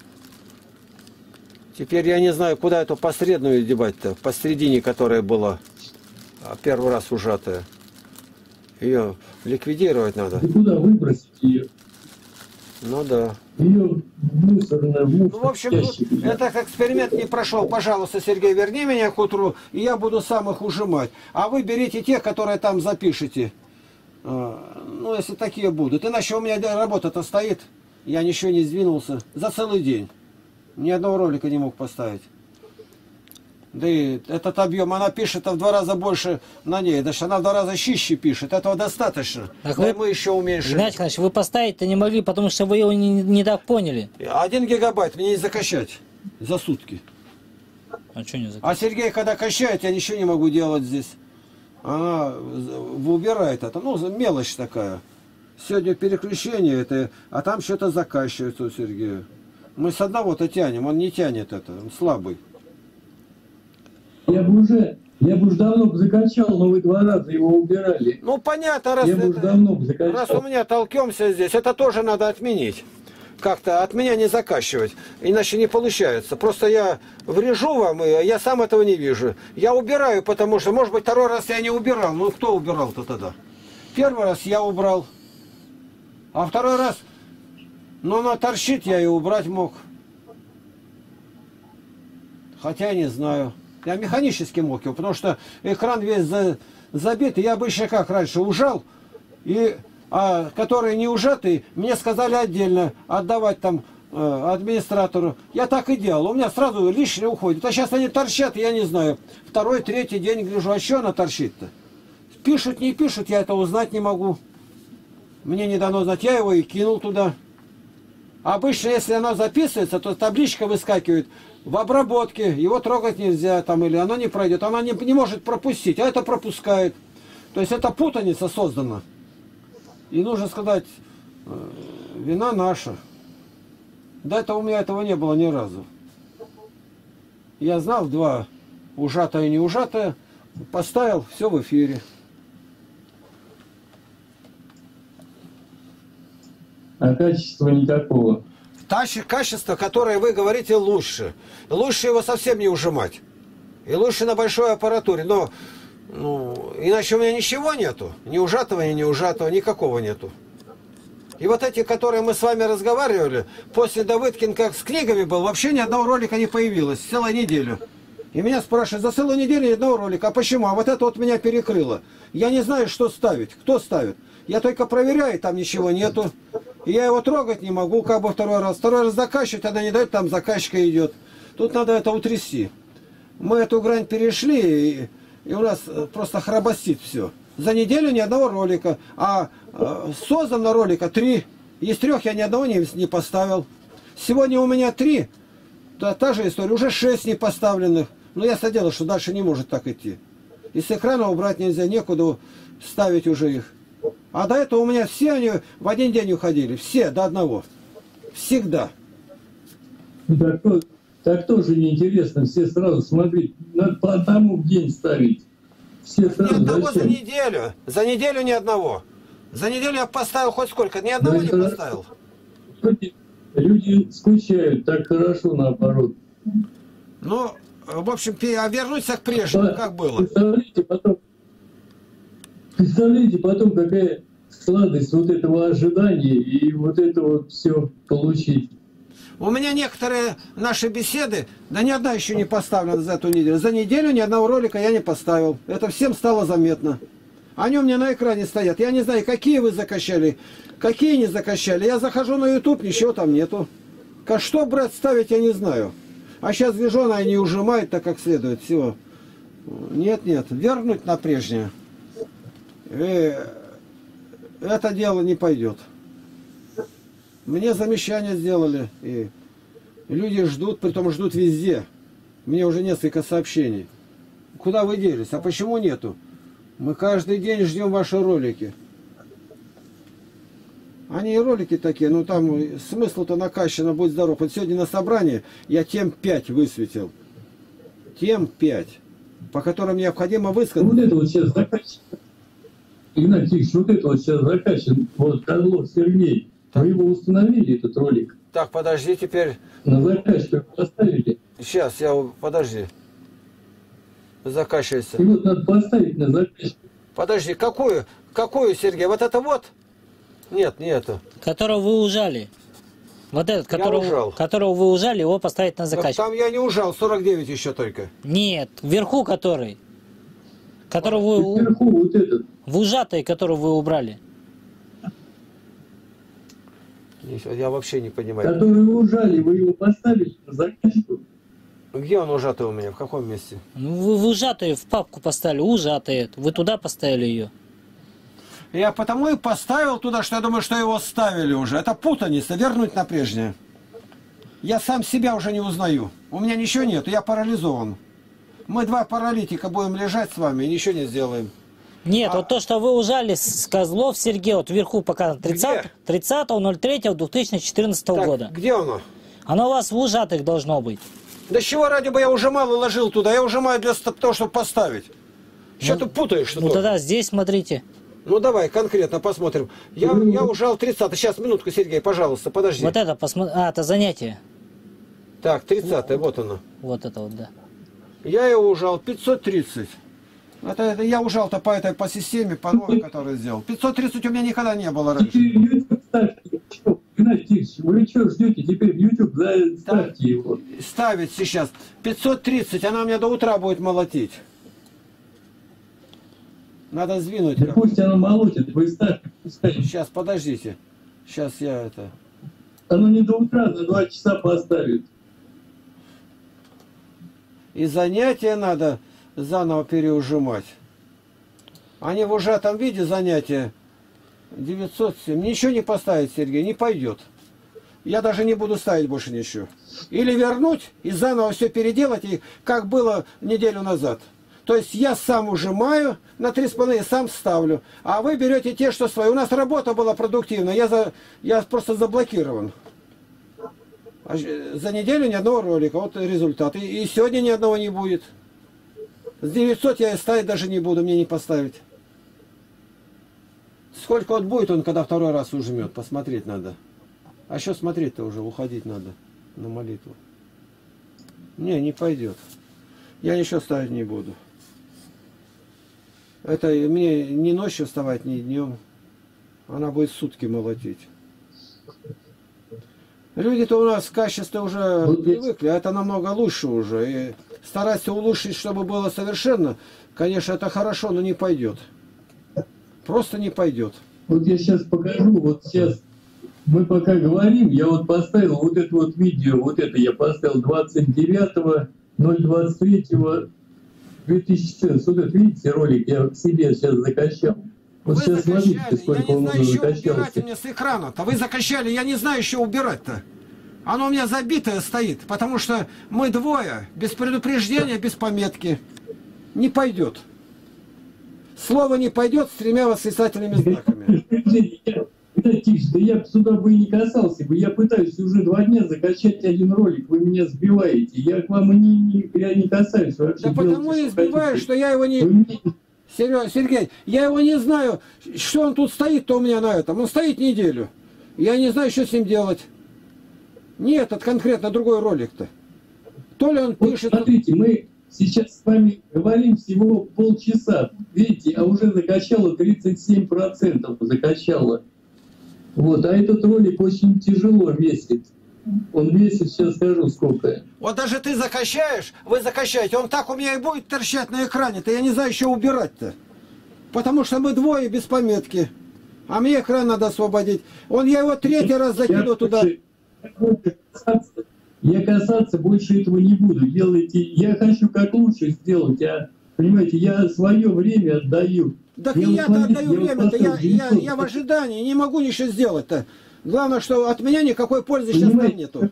Теперь я не знаю, куда эту посредную девать-то. Посередине, которая была первый раз ужатая. Ее ликвидировать надо. И куда выбросить ее? Ну да. Ее мусорная мусор. Ну, в общем, тут, этот эксперимент не прошел. Пожалуйста, Сергей, верни меня к утру, и я буду сам их ужимать. А вы берите те, которые там запишите. Ну, если такие будут. Иначе у меня работа-то стоит. Я ничего не сдвинулся за целый день. Ни одного ролика не мог поставить. Да и этот объем, она пишет в два раза больше на ней. Даже она в два раза чище пишет. Этого достаточно. Так да вы, и мы еще уменьшим. Игнатий Николаевич, вы поставить-то не могли, потому что вы его не, не так поняли. Один гигабайт мне не закачать за сутки. А что не закачать? А Сергей, когда качает, я ничего не могу делать здесь. Она убирает это. Ну, мелочь такая. Сегодня переключение это, а там что-то закачивается у Сергея. Мы с одного-то тянем, он не тянет это, он слабый. Я бы уже, я бы уже давно бы закачал, но вы два раза его убирали. Ну понятно, раз, я бы уже давно бы закачал. раз у меня толкемся здесь, это тоже надо отменить. Как-то от меня не закачивать, иначе не получается. Просто я врежу вам, и я сам этого не вижу. Я убираю, потому что, может быть, второй раз я не убирал. Ну кто убирал-то тогда? Первый раз я убрал. А второй раз, ну, она торчит, я ее убрать мог. Хотя я не знаю. Я механически мог его, потому что экран весь за, забит. И я обычно как раньше ужал, и, а которые не ужатые, мне сказали отдельно отдавать там э, администратору. Я так и делал. У меня сразу лишнее уходит. А сейчас они торчат, я не знаю. Второй, третий день гляжу, а что она торчит-то? Пишут, не пишут, я это узнать не могу. Мне не дано знать, я его и кинул туда. Обычно, если оно записывается, то табличка выскакивает в обработке, его трогать нельзя, там, или оно не пройдет, оно не, не может пропустить, а это пропускает. То есть это путаница создана. И нужно сказать, вина наша. До этого у меня этого не было ни разу. Я знал два, ужатое и не ужатое, поставил, все в эфире. А качества никакого. Тащи качество, которое вы говорите, лучше. Лучше его совсем не ужимать. И лучше на большой аппаратуре. Но ну, иначе у меня ничего нету. Ни ужатого, ни не ужатого, никакого нету. И вот эти, которые мы с вами разговаривали, после Давыдкин как с книгами был, вообще ни одного ролика не появилось. Целую неделю. И меня спрашивают, за целую неделю ни одного ролика. А почему? А вот это вот меня перекрыло. Я не знаю, что ставить. Кто ставит? Я только проверяю, там ничего нету. И я его трогать не могу, как бы второй раз. Второй раз закачивать, она не дает, там закачка идет. Тут надо это утрясти. Мы эту грань перешли, и, и у нас просто храбостит все. За неделю ни одного ролика. А э, создано ролика три. Из трех я ни одного не, не поставил. Сегодня у меня три. Та, та же история. Уже шесть не поставленных. Но я соделал, что дальше не может так идти. И с экрана убрать нельзя, некуда ставить уже их. А до этого у меня все они в один день уходили. Все, до одного. Всегда. Так, Так тоже неинтересно, все сразу смотреть, надо по одному в день ставить. Все сразу, ни одного зачем? за неделю. За неделю ни одного. За неделю я поставил хоть сколько, ни одного Да не это- поставил. Люди, люди скучают, так хорошо наоборот. Ну, в общем, пе- а вернуться к прежнему, как было. Представляете потом, представляете потом, какая сладость вот этого ожидания и вот это вот все получить. У меня некоторые наши беседы, да ни одна еще не поставлена за эту неделю. За неделю ни одного ролика я не поставил. Это всем стало заметно. Они у меня на экране стоят. Я не знаю, какие вы закачали, какие не закачали. Я захожу на YouTube, ничего там нету. Как что, брать, ставить, я не знаю. А сейчас вижу, она и не ужимает так, как следует. Всего. Нет, нет. Вернуть на прежнее. Э, это дело не пойдет. Мне замечания сделали, и люди ждут, притом ждут везде. Мне уже несколько сообщений. Куда вы делись? А почему нету? Мы каждый день ждем ваши ролики. Они и ролики такие, ну там смысл-то накачано, будь здоров. Вот сегодня на собрании я тем пять высветил. Тем пять, по которым необходимо высказать. Вот это вот сейчас закачан. Игнатий Тихонович, вот это вот сейчас закачан. Вот Козлов Сергей. Вы его установили, этот ролик? Так, подожди теперь. На закачку поставили? Сейчас, я, подожди. Закачивается. И вот надо поставить на закачку. Подожди, какую? Какую, Сергей? Вот это вот? Нет, не это. Которого вы ужали. Вот этот, которого, ужал. которого вы ужали, его поставить на Так закачку. там я не ужал, сорок девять еще только. Нет, вверху который. Которого вы... Вверху вот этот. В ужатой, которого вы убрали. Я вообще не понимаю. Который вы ужали, вы его поставили на закачку. Где он ужатый у меня? В каком месте? Ну, вы в ужатую в папку поставили, ужатые. Вы туда поставили ее. Я потому и поставил туда, что я думаю, что его ставили уже. Это путаница, вернуть на прежнее. Я сам себя уже не узнаю. У меня ничего нет, я парализован. Мы два паралитика будем лежать с вами и ничего не сделаем. Нет, А- вот то, что вы ужали с Козлов Сергей, вот вверху показано тридцатого ноль третьего две тысячи четырнадцатого Так, года. где оно? Оно у вас в ужатых должно быть. Да с чего ради бы я ужимал и ложил туда? Я ужимаю для того, чтобы поставить. Что Ну, ты путаешь что-то? Ну тогда здесь смотрите. Ну давай конкретно посмотрим. Я, я ужал тридцатый. Сейчас, минутку, Сергей, пожалуйста, подожди. Вот это посмотри. А, это занятие. Так, тридцатый, вот оно. Вот это вот, да. Я его ужал пятьсот тридцать. Это, это я ужал-то по этой по системе, по новой, которую сделал. пятьсот тридцать у меня никогда не было раньше. Теперь в YouTube ставьте. Что, Игнатий Тихонович, вы что ждете? Теперь в YouTube да, ставьте его. Ставить сейчас. пятьсот тридцать, она у меня до утра будет молотить. Надо сдвинуть. Да пусть она молотит, вы ставьте. Пускай. Сейчас, подождите. Сейчас я это... Оно не до утра, за два часа поставит. И занятия надо заново переужимать. Они в ужатом виде занятия девятьсот семь. Ничего не поставить, Сергей, не пойдет. Я даже не буду ставить больше ничего. Или вернуть и заново все переделать, и как было неделю назад. То есть я сам ужимаю на три с половиной, сам ставлю. А вы берете те, что свои. У нас работа была продуктивная, я, за, я просто заблокирован. За неделю ни одного ролика, вот результат. И, и сегодня ни одного не будет. С девятисот я ставить даже не буду, мне не поставить. Сколько вот будет он, когда второй раз ужмет, посмотреть надо. А что смотреть-то уже, уходить надо на молитву. Не, не пойдет. Я ничего ставить не буду. Это мне ни ночью вставать, ни днем. Она будет сутки молотить. Люди-то у нас в качестве уже Вот привыкли, а это намного лучше уже. И стараться улучшить, чтобы было совершенно, конечно, это хорошо, но не пойдет. Просто не пойдет. Вот я сейчас покажу, вот сейчас мы пока говорим, я вот поставил вот это вот видео, вот это я поставил двадцать девятого ноль двадцать третьего две тысячи четырнадцатого. Вот это, видите, ролик я к себе сейчас закачал. Вот Вы сейчас закачали, смотрите, сколько я не он знаю, уже еще убирать закачался. мне с экрана-то. Вы закачали, я не знаю, еще убирать-то. Оно у меня забитое стоит, потому что мы двое, без предупреждения, без пометки. Не пойдет. Слово не пойдет с тремя восклицательными знаками. Я Опять тише, да я бы сюда бы и не касался бы. Я пытаюсь уже два дня закачать один ролик, вы меня сбиваете. Я к вам и не, не, я не касаюсь вообще. Да потому и сбиваю, что я его не... Мне... Серега, Сергей, я его не знаю, что он тут стоит-то у меня на этом. Он стоит неделю. Я не знаю, что с ним делать. Нет, это конкретно другой ролик-то. То ли он вот пишет... Смотрите, мы сейчас с вами говорим всего полчаса. Видите, а уже закачало тридцать семь процентов. Закачало. Вот, а этот ролик очень тяжело весит. Он весит, сейчас скажу сколько. Вот даже ты закачаешь, вы закачаете, он так у меня и будет торчать на экране-то. Я не знаю, еще убирать-то. Потому что мы двое без пометки. А мне экран надо освободить. Он, я его третий раз закину я туда. Касаться, я касаться больше этого не буду. Делайте, я хочу как лучше сделать. А, понимаете, я свое время отдаю. Так и я-то отдаю время-то, я, я, я в ожидании, не могу ничего сделать-то. Главное, что от меня никакой пользы сейчас там нету.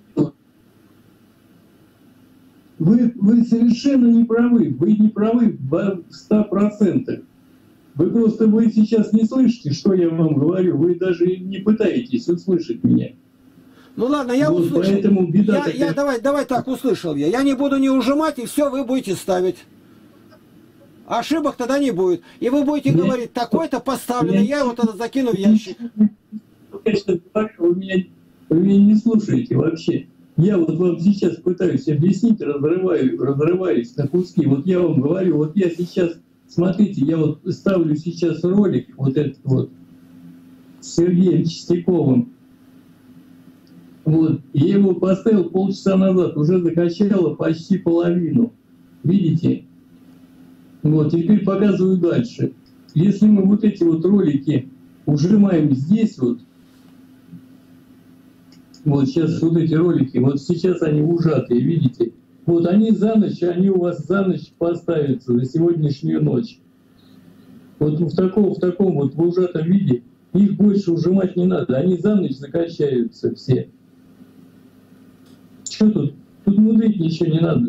Вы, вы совершенно не правы, вы не правы в ста процентах. Вы просто, вы сейчас не слышите, что я вам говорю, вы даже не пытаетесь услышать меня. Ну ладно, я вот услышал. Поэтому беда я, я, давай, давай так, услышал я. Я не буду не ужимать, и все, вы будете ставить. Ошибок тогда не будет. И вы будете Нет. говорить, такой-то поставлено, я его тогда закину в ящик. Вы меня, вы меня не слушаете вообще. Я вот вам сейчас пытаюсь объяснить, разрываю, разрываюсь на куски. Вот я вам говорю, вот я сейчас, смотрите, я вот ставлю сейчас ролик, вот этот вот, с Сергеем Чистяковым. Вот, я его поставил полчаса назад, уже закачало почти половину. Видите? Вот, теперь показываю дальше. Если мы вот эти вот ролики ужимаем здесь вот, вот сейчас вот эти ролики, вот сейчас они ужатые, видите? Вот они за ночь, они у вас за ночь поставятся, за сегодняшнюю ночь. Вот в таком, в таком вот в ужатом виде их больше ужимать не надо, они за ночь закачаются все. Что тут? Тут мудрить ничего не надо.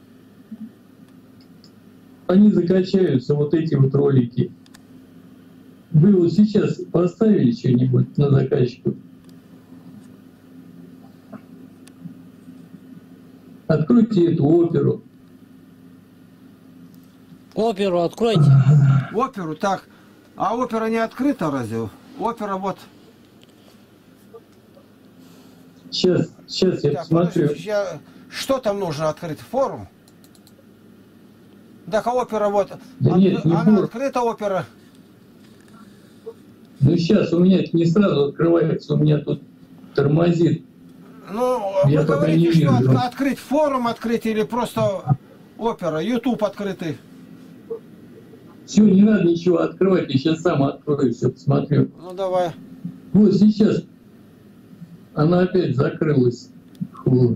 Они закачаются, вот эти вот ролики. Вы вот сейчас поставили что-нибудь на закачку? Откройте эту оперу. Оперу откройте. Оперу, так. А опера не открыта разве? Опера вот. Сейчас, сейчас я так, посмотрю. Я... Что там нужно открыть? Форум? Так, а опера вот. Да От... нет, не Она форум. открыта, опера. Ну сейчас у меня это не сразу открывается, у меня тут тормозит. Ну, я вы говорите, что от, открыть форум открыть или просто опера, YouTube открытый? Все, не надо ничего открывать, я сейчас сам открою, все посмотрю. Ну давай. Вот сейчас она опять закрылась. Фу.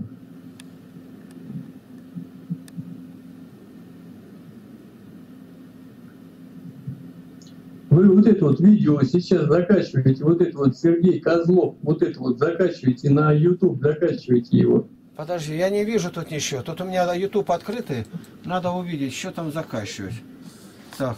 Вы вот это вот видео сейчас закачиваете, вот это вот Сергей Козлов, вот это вот закачиваете на YouTube, закачиваете его. Подожди, я не вижу тут ничего. Тут у меня YouTube открытый, надо увидеть, что там закачивать. Так.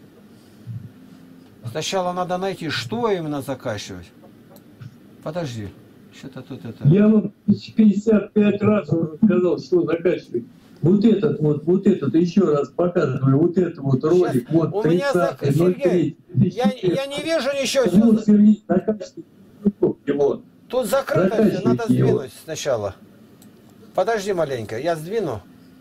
Сначала надо найти, что именно закачивать. Подожди, что-то тут это... Я вам пятьдесят пять раз уже сказал, что закачивать. Вот этот вот, вот этот, еще раз показываю, вот этот вот ролик, сейчас. Вот у меня зак... Сергей, я, я не вижу ничего. Вот, Сергей, закачивайте его. Тут закрыто все, надо сдвинуть его. Сначала. Подожди маленько, я сдвину.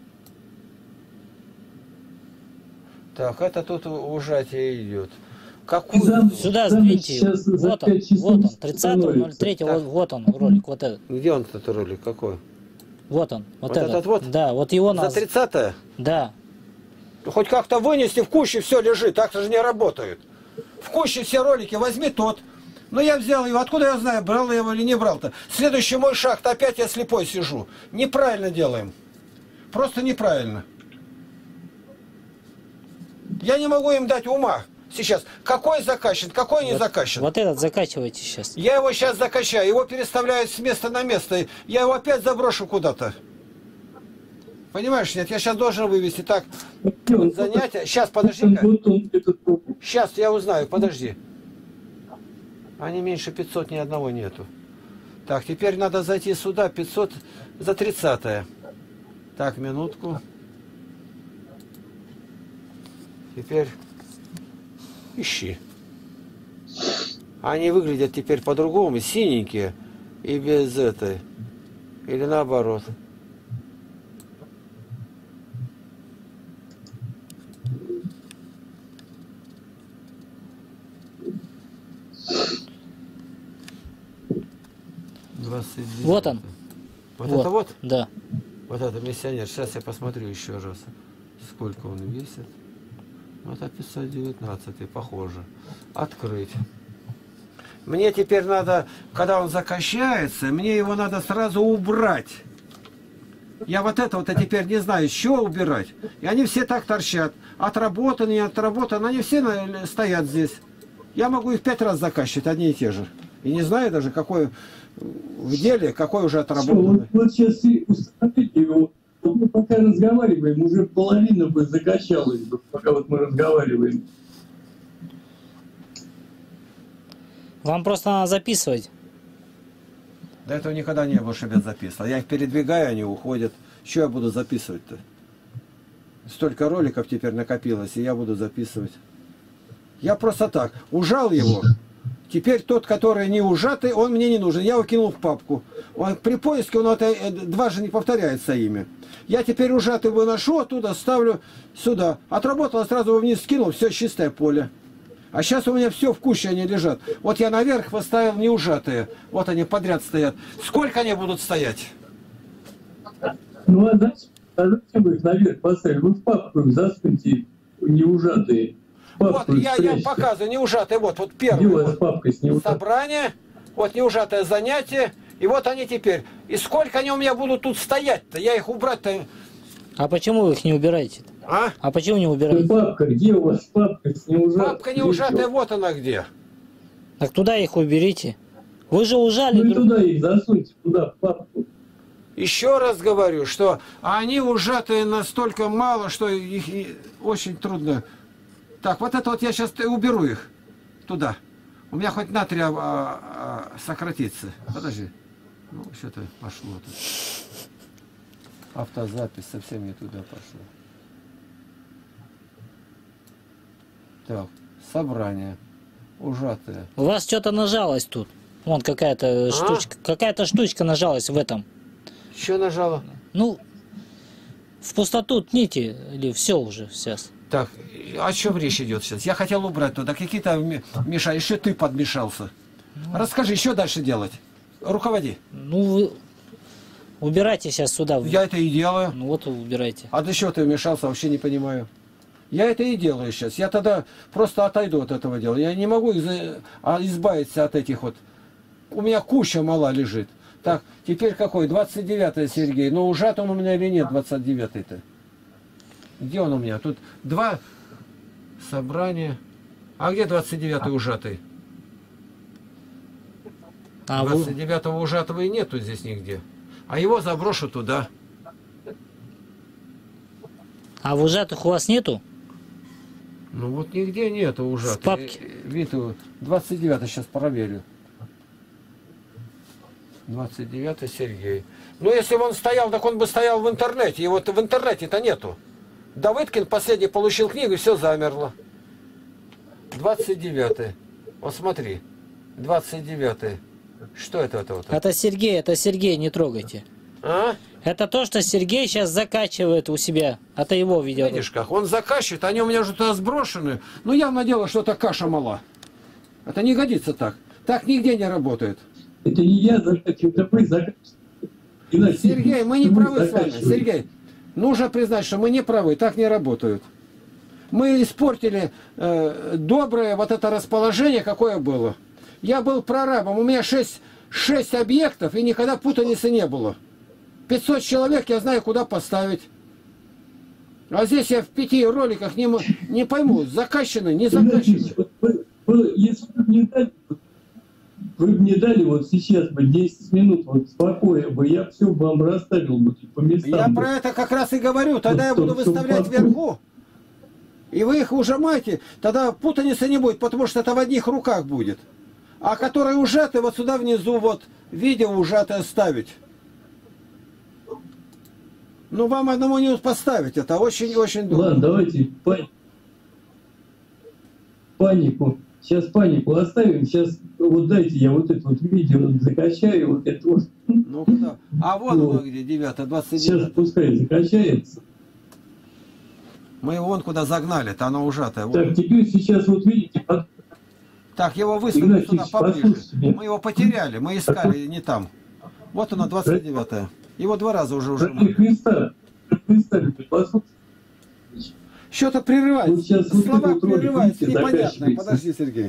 Так, это тут ужатие идет. Какую? Там, Сюда там сдвиньте его. Вот он, вот он, тридцатого ноль третьего, вот, вот он ролик, вот этот. Где он этот ролик, какой? Вот он, вот, вот этот. этот вот? Да, вот его За надо... тридцатое? Да. Хоть как-то вынести, в куче все лежит, так-то же не работают. В куче все ролики, возьми тот. Но я взял его, откуда я знаю, брал я его или не брал-то. Следующий мой шаг, опять я слепой сижу. Неправильно делаем. Просто неправильно. Я не могу им дать ума сейчас. Какой закачан, какой вот, не закачан. Вот этот закачивайте сейчас. Я его сейчас закачаю, его переставляют с места на место. Я его опять заброшу куда-то. Понимаешь, нет, я сейчас должен вывести. Так, вот занятие. Сейчас, подожди-ка. Сейчас я узнаю, подожди. Они меньше пятьсот ни одного нету. Так, теперь надо зайти сюда, пятьсот за тридцатое. Так, минутку. Теперь ищи. Они выглядят теперь по-другому, синенькие и без этой. Или наоборот. Вот он. Вот, вот это вот? Да. Вот это миссионер. Сейчас я посмотрю еще раз, сколько он весит. Вот это пятьсот девятнадцать, похоже. Открыть. Мне теперь надо, когда он закачается, мне его надо сразу убрать. Я вот это вот, я теперь не знаю, что убирать. И они все так торчат. Отработаны, не отработаны, они все стоят здесь. Я могу их пять раз закачивать, одни и те же. И не знаю даже, какой в деле, какой уже отработанный. Вот, вот сейчас и установите его. Вот мы пока разговариваем, уже половина бы закачалась, пока вот мы разговариваем. Вам просто надо записывать. До этого никогда не было, чтобы я записывал. Я их передвигаю, они уходят. Что я буду записывать-то? Столько роликов теперь накопилось, и я буду записывать. Я просто так, ужал его. Теперь тот, который не ужатый, он мне не нужен. Я его кинул в папку. Он, при поиске он это, два же не повторяется имя. Я теперь ужатый выношу оттуда, ставлю сюда. Отработал, сразу его вниз скинул, все чистое поле. А сейчас у меня все в куче они лежат. Вот я наверх поставил неужатые. Вот они подряд стоят. Сколько они будут стоять? Ну а зачем, а зачем вы их наверх поставили? Вы в папку засуньте неужатые. Вот я, я показываю неужатые. Вот, вот первое. Вот, собрание. Вот неужатое занятие. И вот они теперь. И сколько они у меня будут тут стоять-то? Я их убрать-то... А почему вы их не убираете? А? А почему не убираете? Папка, где у вас папка с неужатой? Папка неужатая, вот она где. Так туда их уберите. Вы же ужали... Ну и туда их засуньте, туда, в папку. Еще раз говорю, что они ужатые настолько мало, что их очень трудно... Так, вот это вот я сейчас уберу их туда. У меня хоть натрий а, а, сократится. Подожди. Ну, что-то пошло тут. Автозапись совсем не туда пошла. Так, собрание. Ужатое. У вас что-то нажалось тут. Вон какая-то а? штучка. Какая-то штучка нажалась в этом. Что нажало? Ну, в пустоту ткните, или все уже сейчас. Так, о чем речь идет сейчас? Я хотел убрать туда. Какие-то мешали. Еще ты подмешался. Ну, расскажи, что дальше делать? Руководи. Ну, вы убирайте сейчас сюда. Я это и делаю. Ну вот убирайте. А для чего ты вмешался, вообще не понимаю. Я это и делаю сейчас. Я тогда просто отойду от этого дела. Я не могу избавиться от этих вот. У меня куча мала лежит. Так, теперь какой? двадцать девятое, Сергей. Но ужат он у меня или нет, двадцать девятый-то? Где он у меня? Тут два собрания. А где двадцать девятый ужатый? А двадцать девятого ужатого и нету здесь нигде. А его заброшу туда. А в ужатых у вас нету? Ну вот нигде нету ужатых. В папке. Виту, двадцать девятый сейчас проверю. двадцать девятый Сергей. Ну если бы он стоял, так он бы стоял в интернете. И вот в интернете-то нету. Давыдкин последний получил книгу, и все замерло. двадцать девятый. Вот смотри. двадцать девятый. Что это? Это, вот? Это Сергей, это Сергей, не трогайте. А? Это то, что Сергей сейчас закачивает у себя. Это его видео. Видишь как? Он закачивает, они у меня уже туда сброшены. Ну явно дело, что это каша мала. Это не годится так. Так нигде не работает. Это не я закачиваю, это вы закачиваете. Сергей, мы не правы с вами. Сергей, нужно признать, что мы не правы. Так не работают. Мы испортили э, доброе вот это расположение, какое было. Я был прорабом, у меня шесть, шесть объектов, и никогда путаницы не было. пятьсот человек, я знаю, куда поставить. А здесь я в пяти роликах не, не пойму, закачаны, не закачаны. Вы, вы, если бы мне дали, вы бы мне дали вот сейчас бы десять минут вот спокойно бы, я все вам расставил бы по местам. Я бы. про это как раз и говорю, тогда вот, я буду выставлять вверху. И вы их ужимаете, тогда путаницы не будет, потому что это в одних руках будет. А которые ужаты, вот сюда внизу вот видео ужатое ставить. Ну, вам одному не поставить, это очень-очень долго. Ладно, давайте пани... панику. Сейчас панику оставим. Сейчас вот дайте я вот это вот видео закачаю, вот это вот. Ну куда? А вон Вот. оно где, девятое, двадцать Сейчас девятое. пускай закачается. Мы его вон куда загнали, это оно ужатое. Так, Вот. теперь сейчас вот видите, под... Так, его выставили Игнатий, сюда поближе. послушайте меня. Мы его потеряли, мы искали не там. Вот оно, двадцать девятое. Его два раза уже Ради ужимали. Христа, ради Христа, послушайте. Что-то прерывается. Вот сейчас вот Слова этот ролик, прерываются, видите, непонятно. заканчивается. Подожди, Сергей.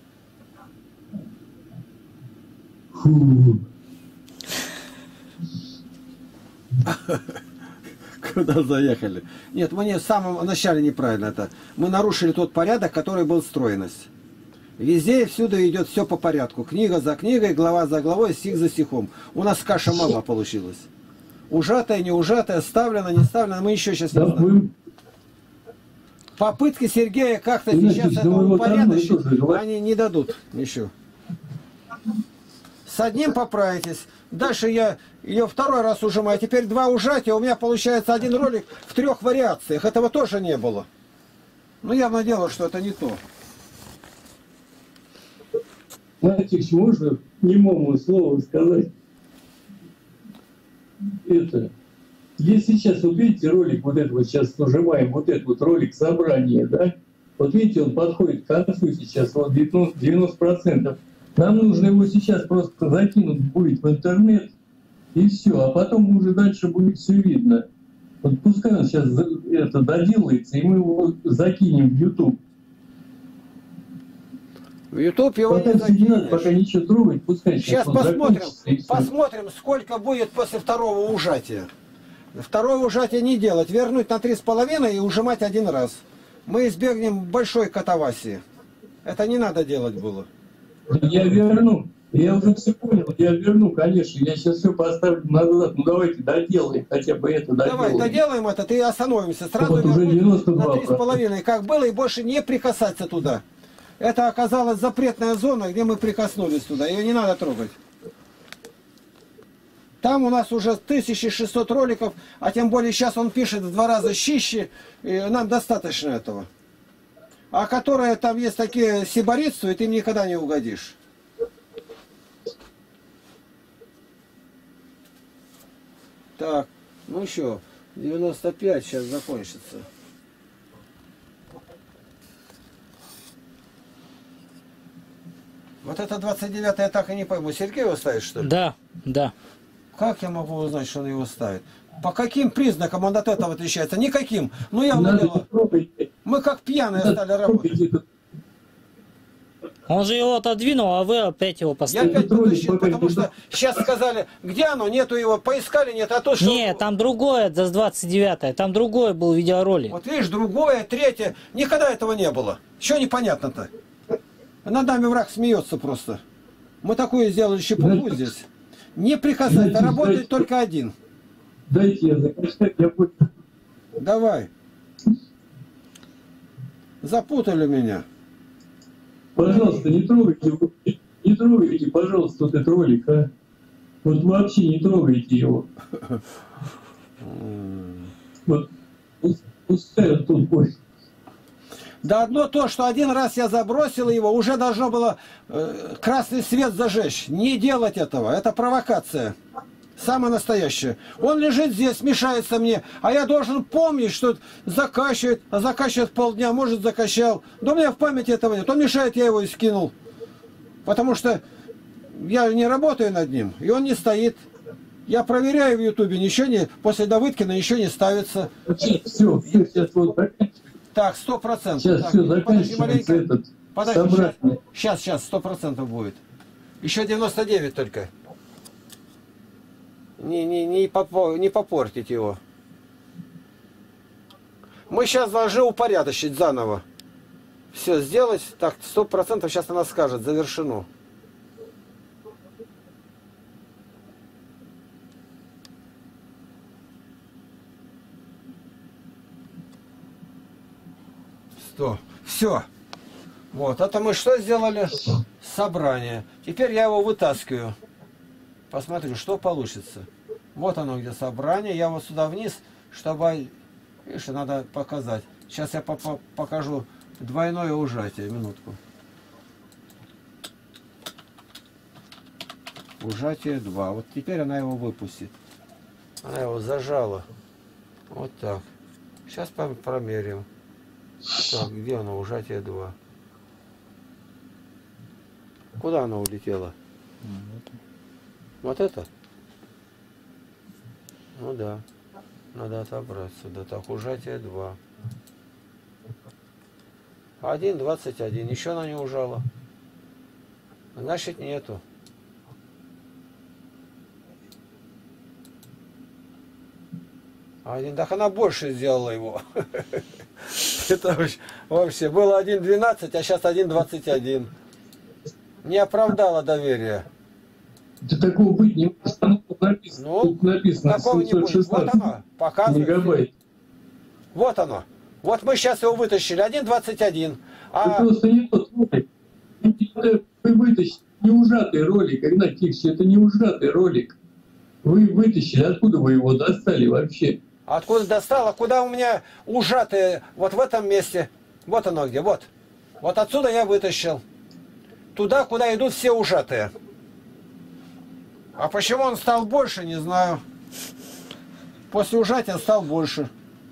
Фу. Куда заехали? Нет, мы не в самом начале неправильно это. Мы нарушили тот порядок, который был стройность. Везде и всюду идет все по порядку. Книга за книгой, глава за главой, стих за стихом. У нас каша мала получилась. Ужатая, не ужатая, ставлена, не ставлена, мы еще сейчас не Да, знаем. вы... Попытки Сергея как-то Значит, сейчас да это вы вот одно и упорядочить, то же говорите. они не дадут еще. С одним поправитесь. Дальше я ее второй раз ужимаю. Теперь два ужатия. У меня получается один ролик в трех вариациях. Этого тоже не было. Ну, явно дело, что это не то. Знаете, можно немому слову сказать? Это... Если сейчас, вот видите, ролик, вот это вот сейчас нажимаем, вот этот вот ролик собрания, да? Вот видите, он подходит к концу сейчас, вот девяносто процентов. Нам нужно его сейчас просто закинуть будет в интернет, и все. А потом уже дальше будет все видно. Вот пускай он сейчас это доделается, и мы его закинем в YouTube. В YouTube его Пока не все не надо, закинешь. пока ничего трогать, пускай Сейчас он посмотрим, закончится, и всё. посмотрим, сколько будет после второго ужатия. Второе ужатие не делать, вернуть на три с половиной и ужимать один раз. Мы избегнем большой катавасии. Это не надо делать было. Я верну. Я уже все понял. Я верну, конечно. Я сейчас все поставлю назад. Ну давайте доделаем. Хотя бы это доделаем. Давай, доделаем это, ты остановимся. Сразу Вот уже вернуть девяносто на два три с половиной, как было, и больше не прикасаться туда. Это оказалась запретная зона, где мы прикоснулись туда. Ее не надо трогать. Там у нас уже тысяча шестьсот роликов, а тем более сейчас он пишет в два раза чище, и нам достаточно этого. А которые там есть такие сиборитства, и ты им никогда не угодишь. Так, ну еще, девяносто пять сейчас закончится. Вот это двадцать девятое я так и не пойму. Сергей его ставит, что ли? Да, да. Как я могу узнать, что он его ставит? По каким признакам он от этого отличается? Никаким. Ну, я Надо дело. трогать. Мы как пьяные Надо стали работать. трогать это. Он же его отодвинул, а вы опять его Я поставили. опять буду троллить, ищать, пока потому не что сейчас сказали, где оно, нету его, поискали, нет, а то что... Нет, там другое, за двадцать девятое. Там другой был видеоролик. Вот видишь, другое, третье, никогда этого не было. Что непонятно-то? Над нами враг смеется просто. Мы такое сделали чепуху здесь. Не прикасать, а работает только один. Дайте я закачать, я буду. Давай. Запутали меня. Пожалуйста, не трогайте его. Не трогайте, пожалуйста, вот этот ролик, а. Вот вообще не трогайте его. Вот пускай он тут будет. Да одно то, что один раз я забросил его, уже должно было э, красный свет зажечь. Не делать этого. Это провокация. Самое настоящее. Он лежит здесь, мешается мне, а я должен помнить, что закачивает, а закачивает полдня, может закачал. Да у меня в памяти этого нет. Он мешает, я его и скинул. Потому что я не работаю над ним, и он не стоит. Я проверяю в Ютубе, ничего не, после Давыдкина ничего не ставится. Все, все, сейчас вот заканчивается. Так, сто процентов. Сейчас Так, все подожди заканчивается маленько. этот. Подожди, собрание. сейчас, сейчас, сто процентов будет. Еще девяносто девять только. Не, не, не, попо, не попортить его. Мы сейчас должны упорядочить заново. Все сделать. Так, сто процентов сейчас она скажет. Завершено. Сто. Все. Вот, это мы что сделали? Собрание. Теперь я его вытаскиваю. Посмотрю, что получится. Вот оно где собрание. Я вот сюда вниз, чтобы... Видишь, надо показать. Сейчас я по -по покажу двойное ужатие. Минутку. Ужатие два. Вот теперь она его выпустит. Она его зажала. Вот так. Сейчас промерим. Так, где оно? Ужатие два. Куда она улетела? Вот это? Ну да. Надо отобрать сюда. Так, ужатие два. один двадцать один. Еще она не ужала. Значит, нету. Один, так она больше сделала его. Это вообще было один двенадцать, а сейчас один двадцать один. Не оправдала доверия. Да такого быть не может. Там написано, Ну, тут написано такого не будет. Вот оно, показывает. Мегабайт. Вот оно. Вот мы сейчас его вытащили. один двадцать один. А... Это просто не тот ролик. Вы вытащили не ужатый ролик, Игнат Тихович, это не ужатый ролик. Вы вытащили, откуда вы его достали вообще? Откуда достала? Куда у меня ужатые? Вот в этом месте. Вот оно где, вот. Вот отсюда я вытащил. Туда, куда идут все ужатые. А почему он стал больше, не знаю. После ужатия стал больше.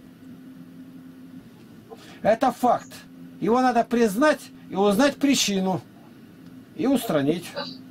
Это факт. Его надо признать и узнать причину. И устранить.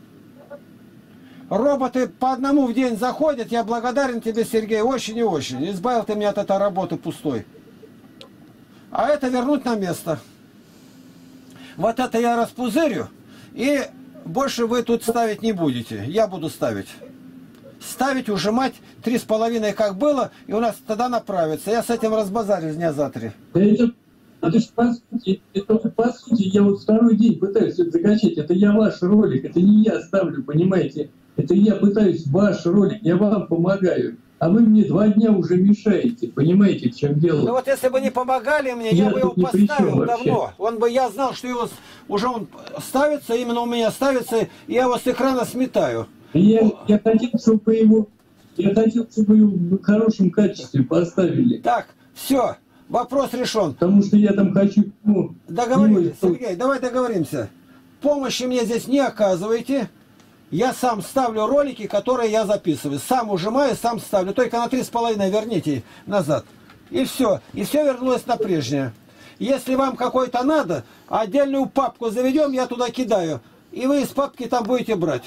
Роботы по одному в день заходят. Я благодарен тебе, Сергей, очень и очень. Избавил ты меня от этой работы пустой. А это вернуть на место. Вот это я распузырю. И больше вы тут ставить не будете. Я буду ставить. Ставить, ужимать три с половиной, как было. И у нас тогда направится. Я с этим разбазарю дня за три. Это, это же по сути, это, по сути, я вот второй день пытаюсь это закачать. Это я ваш ролик. Это не я ставлю, понимаете? Это я пытаюсь ваш ролик, я вам помогаю. А вы мне два дня уже мешаете, понимаете, в чем дело? Ну вот если бы не помогали мне, я, я бы его поставил давно. Он бы, я знал, что его уже он ставится, именно у меня ставится, и я его с экрана сметаю. Я, я хотел, чтобы вы его, я хотел, чтобы вы его в хорошем качестве поставили. Так, все, вопрос решен. Потому что я там хочу... Ну, договорились, Сергей, давай договоримся. Помощи мне здесь не оказываете. Я сам ставлю ролики, которые я записываю. Сам ужимаю, сам ставлю. Только на три с половиной верните назад. И все. И все вернулось на прежнее. Если вам какой-то надо, отдельную папку заведем, я туда кидаю. И вы из папки там будете брать.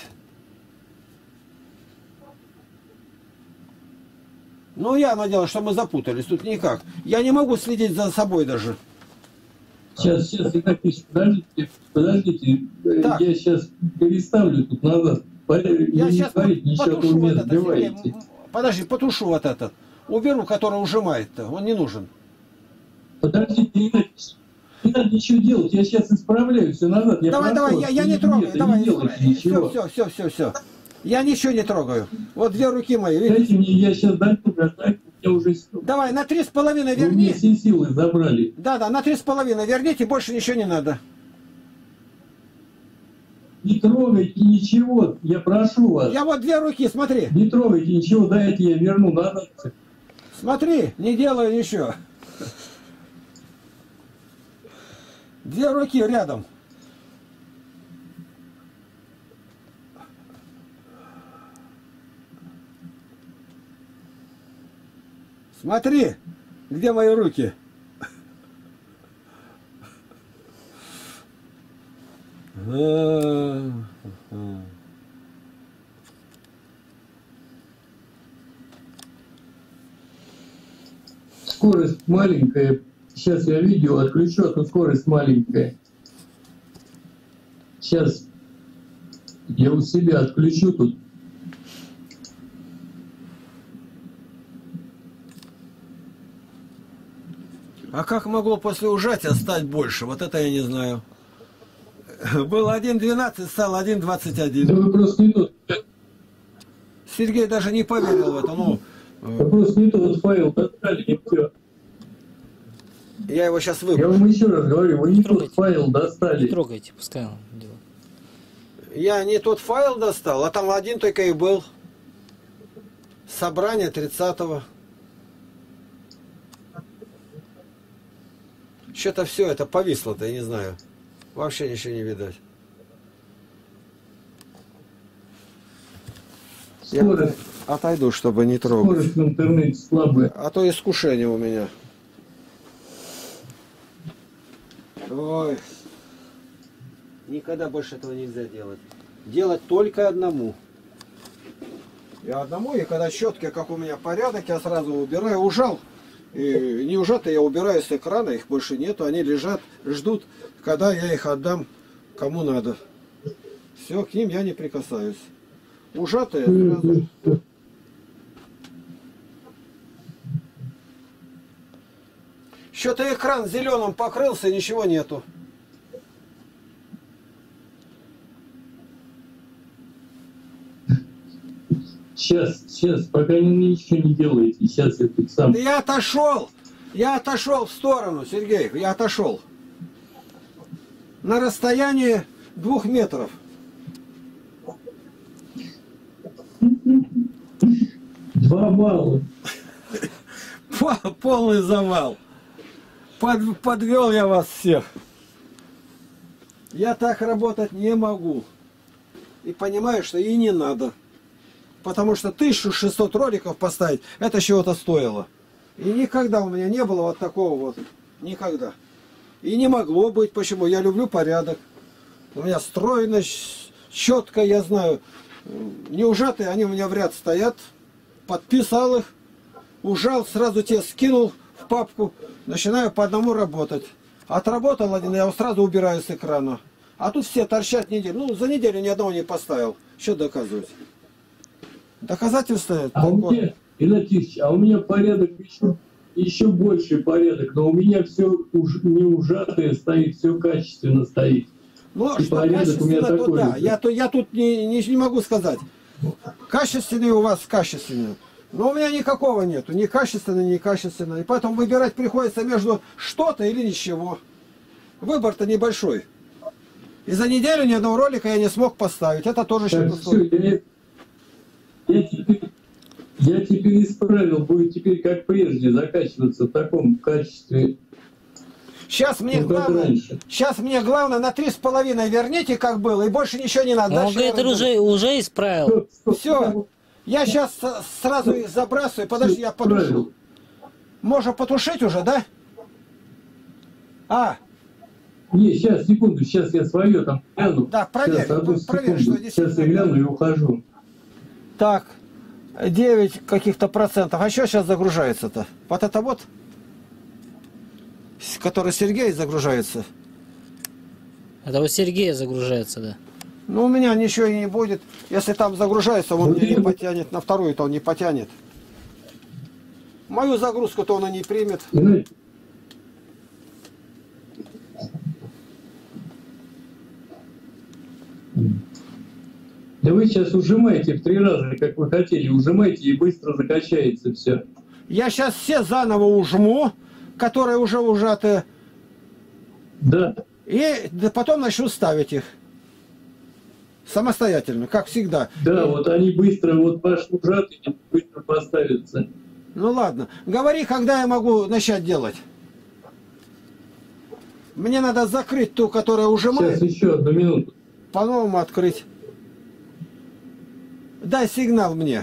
Ну, я надеялся, что мы запутались. Тут никак. Я не могу следить за собой даже. Сейчас, сейчас, Игнат Ильич, подождите, подождите. Так. Я сейчас переставлю тут назад. Я не сейчас говорить, потушу вот этот. Сергей, подожди, потушу вот этот. Уберу, который ужимает-то. Он не нужен. Подождите, Игнат Ильич. Не надо ничего делать. Я сейчас исправляю все назад. Я давай, давай, я, я не трогаю. Давай, не все, все, все, все, все. Я ничего не трогаю. Вот две руки мои. Дайте мне, я сейчас дойду, я уже... Давай, на три с половиной верни. Вы мне все силы забрали. Да, да, на три с половиной верните, больше ничего не надо. Не трогайте ничего, я прошу вас. Я вот две руки, смотри. Не трогайте ничего, дайте я верну назад. Смотри, не делаю ничего. Две руки рядом. Смотри, где мои руки? Скорость маленькая. Сейчас я видео отключу, а то скорость маленькая. Сейчас я у себя отключу тут. А как могло после ужатия стать больше? Вот это я не знаю. Было один двенадцать, стало один двадцать один. Да вы просто не тот. Сергей даже не поверил в это. Ну, вы просто не тот файл достали, и все. Я его сейчас Я выброшу. вам еще раз говорю, вы не тот Трогайте. файл Не достали. трогайте, пускай он делает. Я не тот файл достал, а там один только и был. Собрание тридцатого. Что-то все это повисло-то, я не знаю. Вообще ничего не видать. Я Скорость, отойду, чтобы не трогать. скорость в интернете слабая. А то искушение у меня. Ой. Никогда больше этого нельзя делать. Делать только одному. И одному, и когда щетки, как у меня порядок, я сразу убираю. Ужал. И не ужатые я убираю с экрана, их больше нету. Они лежат, ждут, когда я их отдам кому надо. Все, к ним я не прикасаюсь. Ужатые сразу. Что-то экран зеленым покрылся, ничего нету. Сейчас, сейчас, пока ничего не делаете, сейчас я тут сам. Да я отошел! Я отошел в сторону, Сергей, я отошел. На расстоянии двух метров. Два балла. Полный завал. Под, подвел я вас всех. Я так работать не могу. И понимаю, что и не надо. Потому что тысячу шестьсот роликов поставить, это чего-то стоило. И никогда у меня не было вот такого вот. Никогда. И не могло быть. Почему? Я люблю порядок. У меня стройность, четко, я знаю. Не ужатые, они у меня в ряд стоят. Подписал их. Ужал, сразу те скинул в папку. Начинаю по одному работать. Отработал один, я его сразу убираю с экрана. А тут все торчат неделю. Ну, за неделю ни одного не поставил. Что доказывать? Доказательства. А у меня, Игнатьевич, а у меня порядок еще, еще больший порядок, но у меня все уж, не ужатое стоит, все качественно стоит. Ну, И что порядок у меня качественно, то такой да. же. Я, то, я тут не, не, не могу сказать. Качественный у вас качественный. Но у меня никакого нету. Ни качественный, ни качественный. И поэтому выбирать приходится между что-то или ничего. Выбор-то небольшой. И за неделю ни одного ролика я не смог поставить. Это тоже Так, что-то все, стоит. я, я, теперь, я теперь исправил, будет теперь как прежде закачиваться в таком качестве. Сейчас мне, Ну, как главное, раньше. сейчас мне главное на три с половиной верните, как было, и больше ничего не надо. Но он Дальше я говорит, разберусь. уже, уже исправил. Стоп, стоп, Все. Я сейчас сразу их забрасываю. Подожди, я потушу. Исправил. Можно потушить уже, да? А, Не, сейчас, секунду, сейчас я свое там гляну. Да, проверь, Сейчас, одну тут проверь, секунду. что действительно Сейчас я гляну и ухожу. так, девять каких-то процентов. А что сейчас загружается-то? Вот это вот, с- который Сергей загружается. Это у Сергея загружается, да. Ну, у меня ничего и не будет. Если там загружается, он Вот меня не это- потянет. На вторую-то он не потянет. Мою загрузку-то он и не примет. Знаете, да вы сейчас ужимаете в три раза, как вы хотели. Ужимаете и быстро закачается все. Я сейчас все заново ужму, которые уже ужаты, Да. и да потом начну ставить их. Самостоятельно, как всегда. Да, вот они быстро, вот ваш ужатый быстро поставятся. Ну ладно. Говори, когда я могу начать делать. Мне надо закрыть ту, которая ужимает, Сейчас еще одну минуту. по-новому открыть. Дай сигнал мне.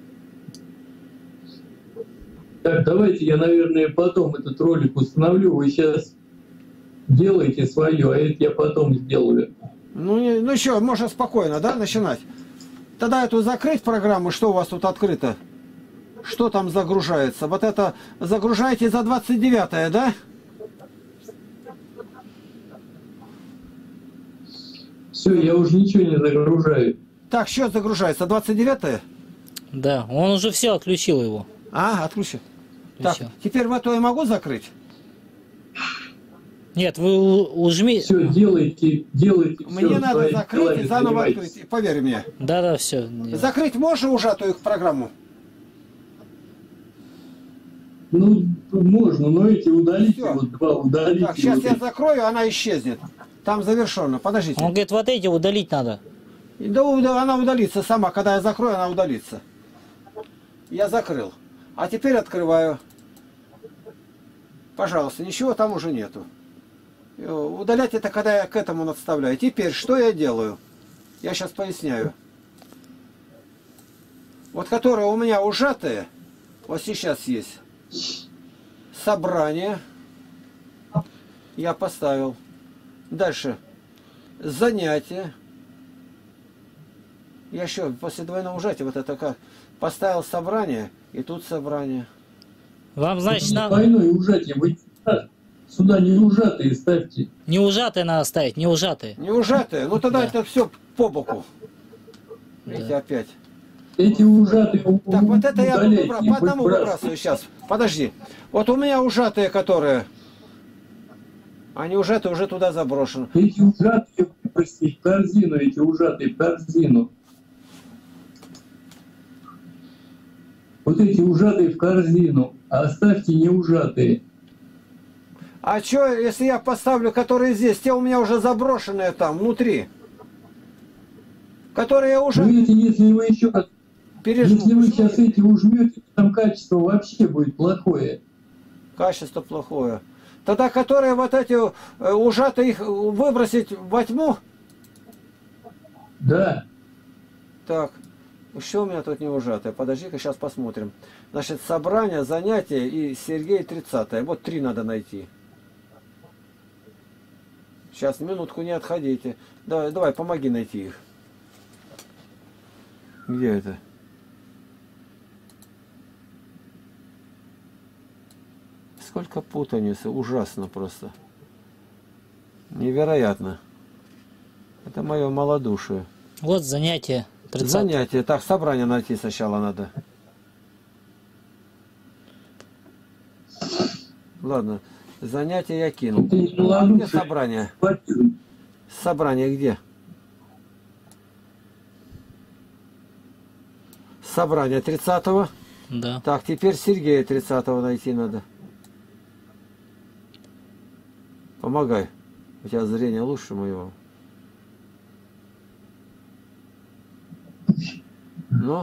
Так, давайте я, наверное, потом этот ролик установлю. Вы сейчас делаете свое, а это я потом сделаю. Ну, не- ну что, можно спокойно, да, начинать? Тогда эту закрыть программу, что у вас тут открыто? Что там загружается? Вот это загружаете за двадцать девятое, да? Все, я уже ничего не загружаю. Так, что загружается? двадцать девятое? Да, он уже все отключил его. А, отключи. Так, Всё. теперь в эту я могу закрыть? Нет, вы у- ужми... Все, делайте, делайте. Мне всё, надо своими закрыть делами и заново занимайтесь. открыть. Поверь мне. Да-да, все. Закрыть можно ужатую программу? Ну, можно, но эти удалите, Всё. вот два удалите. Так, сейчас вот я эти. закрою, она исчезнет. Там завершенно. Подождите. Он говорит, вот эти удалить надо. Да уда- она удалится сама. Когда я закрою, она удалится. Я закрыл. А теперь открываю. Пожалуйста, ничего там уже нету. Э, Удалять это, когда я к этому надставляю. Теперь, что я делаю? Я сейчас поясняю. Вот которые у меня ужатые, вот сейчас есть. Собрание. Я поставил. Дальше. Занятие. Я еще после двойного ужатия вот это как поставил собрание, и тут собрание. Вам, значит, Ну, надо... Двойное ужатие, вы сюда не ужатые ставьте. Не ужатые надо ставить, не ужатые. Не ужатые? Ну тогда Да. это все по боку. Видите, опять. Эти ужатые Так, вот это я удаляйте, выбра- по одному выбрасывайте. выбрасываю сейчас. Подожди. Вот у меня ужатые, которые... Они ужатые, уже туда заброшены. Эти ужатые выбросьте в корзину, эти ужатые в корзину. Вот эти ужатые в корзину, а оставьте не ужатые. А что, если я поставлю, которые здесь, те у меня уже заброшенные там, внутри. Которые я уже Вы эти, если вы еще раз, пережму. если вы сейчас эти ужмете, там качество вообще будет плохое. Качество плохое. Тогда которые вот эти э, ужатые, их выбросить во тьму? Да. Так, что у меня тут не ужатое? Подожди-ка, сейчас посмотрим. Значит, собрание, занятие и Сергей тридцатое. Вот три надо найти. Сейчас, минутку, не отходите. Давай, давай, помоги найти их. Где это? Сколько путаницы, ужасно просто. Невероятно. Это мое малодушие. Вот занятие. тридцать. Занятие. Так, собрание найти сначала надо. Ладно. Занятие я кинул. Это не А где малодушие. собрание? Собрание где? Собрание тридцатого. Да. Так, теперь Сергея тридцатого найти надо. Помогай. У тебя зрение лучше моего. Ну?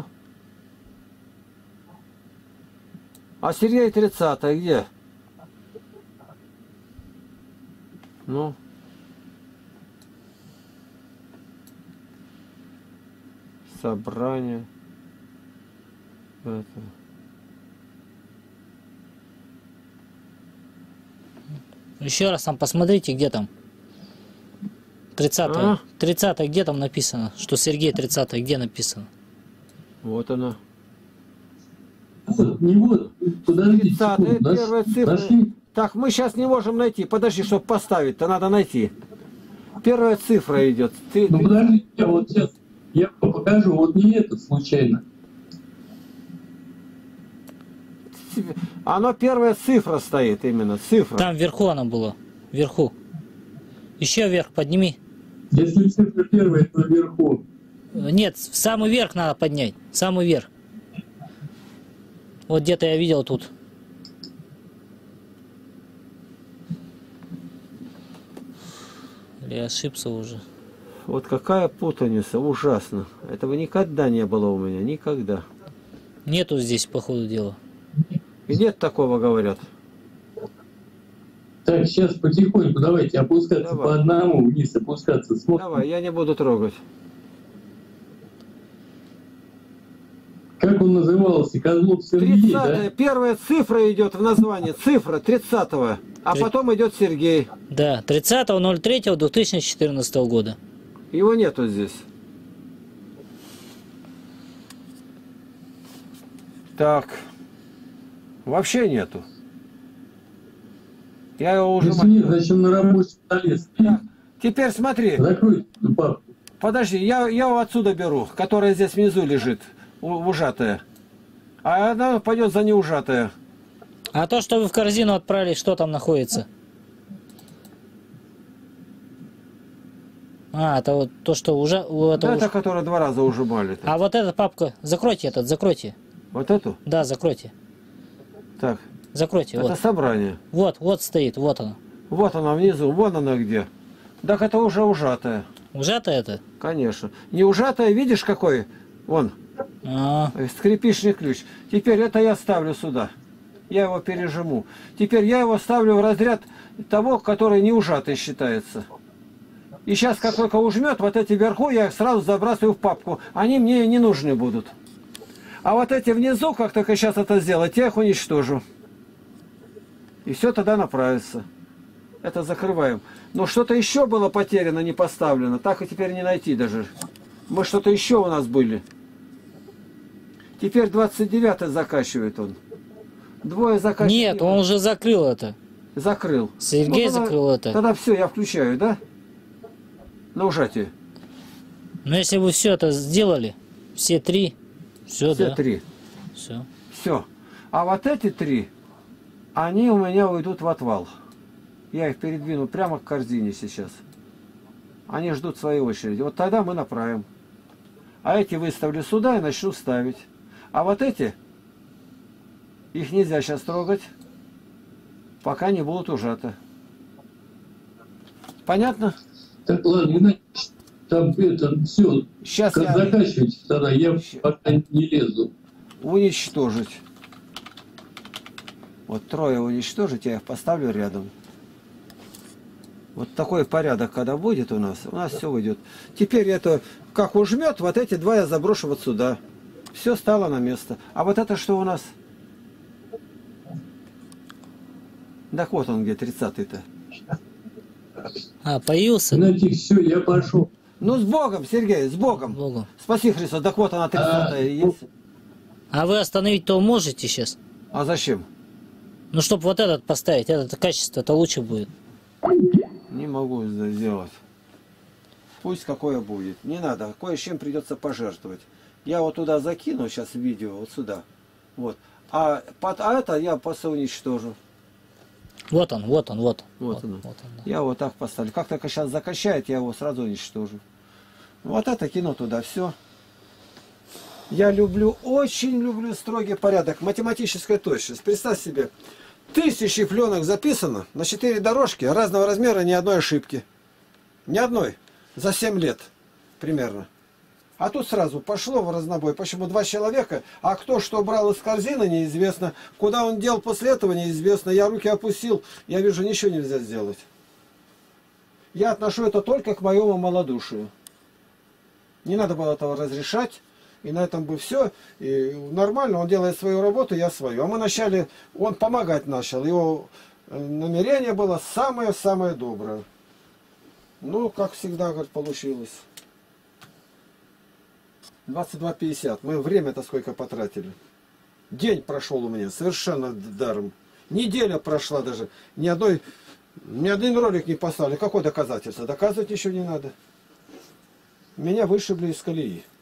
А Сергей тридцатый где? Ну? Собрание. Это. Еще раз там посмотрите, где там. тридцатое. А? тридцатое, где там написано? Что Сергей тридцатое, где написано? Вот она. Вот, не вот, подождите, тридцатая, секунду, наш- первая цифра. нашли? Так, мы сейчас не можем найти. Подожди, чтобы поставить-то надо найти. Первая цифра идет. Ты, Ну ты- подождите, я вот сейчас я вам покажу, вот не этот случайно. Оно первая цифра стоит именно. Цифра. Там вверху она была. Вверху. Еще вверх подними. Если цифра первая, то вверху. Нет, в самый верх надо поднять. В самый верх. Вот где-то я видел тут. Или я ошибся уже. Вот какая путаница. Ужасно. Этого никогда не было у меня. Никогда. Нету здесь, по ходу дела. И нет такого, говорят. Так, сейчас потихоньку давайте опускаться Давай. по одному, вниз опускаться. Смотрим. Давай, я не буду трогать. Как он назывался? Козлов Сергей, тридцатая, да? первая цифра идет в названии. Цифра тридцатого. А Три- потом идет Сергей. Да, тридцатого ноль третьего две тысячи четырнадцатого года. Его нету здесь. Так. Вообще нету. Я его уже... Если нет, значит он на рабочем столе стоит. Так, теперь смотри. Закройте эту папку. Подожди, я, я его отсюда беру, которая здесь внизу лежит, у- ужатая. А она пойдет за неужатая. А то, что вы в корзину отправили, что там находится? А, это вот то, что уже... у этого Это, уж- которая два раза ужимали. А вот эта папка, закройте этот, закройте. Вот эту? Да, закройте. Так. Закройте, Это вот. собрание. Вот, вот стоит, вот оно. Вот она внизу, вон она где. Так это уже ужатая. Ужато это? Конечно. Не ужатая, видишь какой? Вон, А, скрипичный ключ. Теперь это я ставлю сюда. Я его пережиму. Теперь я его ставлю в разряд того, который не ужатый считается. И сейчас, как только ужмет, вот эти вверху я их сразу забрасываю в папку. Они мне не нужны будут. А вот эти внизу, как только сейчас это сделать, я их уничтожу. И все тогда направится. Это закрываем. Но что-то еще было потеряно, не поставлено. Так и теперь не найти даже. Мы что-то еще у нас были. Теперь двадцать девятое закачивает он. Двое закачивает. нет, он уже закрыл это. Закрыл. Сергей Ну, тогда, закрыл это. Тогда все, я включаю, да? На ужатие. Но если вы все это сделали, все три, все, Все да. три. Все. Все. А вот эти три, они у меня уйдут в отвал. Я их передвину прямо к корзине сейчас. Они ждут своей очереди. Вот тогда мы направим. А эти выставлю сюда и начну ставить. А вот эти, их нельзя сейчас трогать, пока не будут ужаты. Понятно? Так, ладно, иначе там это все. Сейчас Как я заканчивайте, тогда я Щас. пока не лезу. уничтожить. Вот трое уничтожить, я их поставлю рядом. Вот такой порядок, когда будет у нас, у нас все выйдет. Теперь это, как ужмет, вот эти два я заброшу вот сюда. Все стало на место. А вот это что у нас? Так вот он где, тридцатый-то. А, появился? Знаете, все, я пошел. Ну, с Богом, Сергей, с Богом. Богу. Спаси Христа. Так вот она, тридцатая А, есть. А вы остановить-то можете сейчас? А зачем? Ну, чтобы вот этот поставить, это качество-то лучше будет. Не могу сделать. Пусть какое будет. Не надо. Кое с чем придется пожертвовать. Я вот туда закину сейчас видео, вот сюда. Вот. А, под, а это я просто уничтожу. Вот он, вот он, вот. Вот оно. вот он, да. Я вот так поставлю. Как только сейчас закачает, я его сразу уничтожу. Вот это кину туда. Все. Я люблю, очень люблю строгий порядок. Математическая точность. Представь себе. Тысячи пленок записано на четыре дорожки разного размера, ни одной ошибки. Ни одной. За семь лет примерно. А тут сразу пошло в разнобой. Почему два человека, а кто что брал из корзины, неизвестно. Куда он дел после этого, неизвестно. Я руки опустил, я вижу, ничего нельзя сделать. Я отношу это только к моему малодушию. Не надо было этого разрешать. И на этом бы все. И нормально, он делает свою работу, я свою. А мы начали, он помогать начал. Его намерение было самое-самое доброе. Ну, как всегда, говорит, получилось. двадцать два пятьдесят. Мы время-то сколько потратили. День прошел у меня совершенно даром. Неделя прошла даже. Ни одной, ни один ролик не поставили. Какое доказательство? Доказывать еще не надо. Меня вышибли из колеи.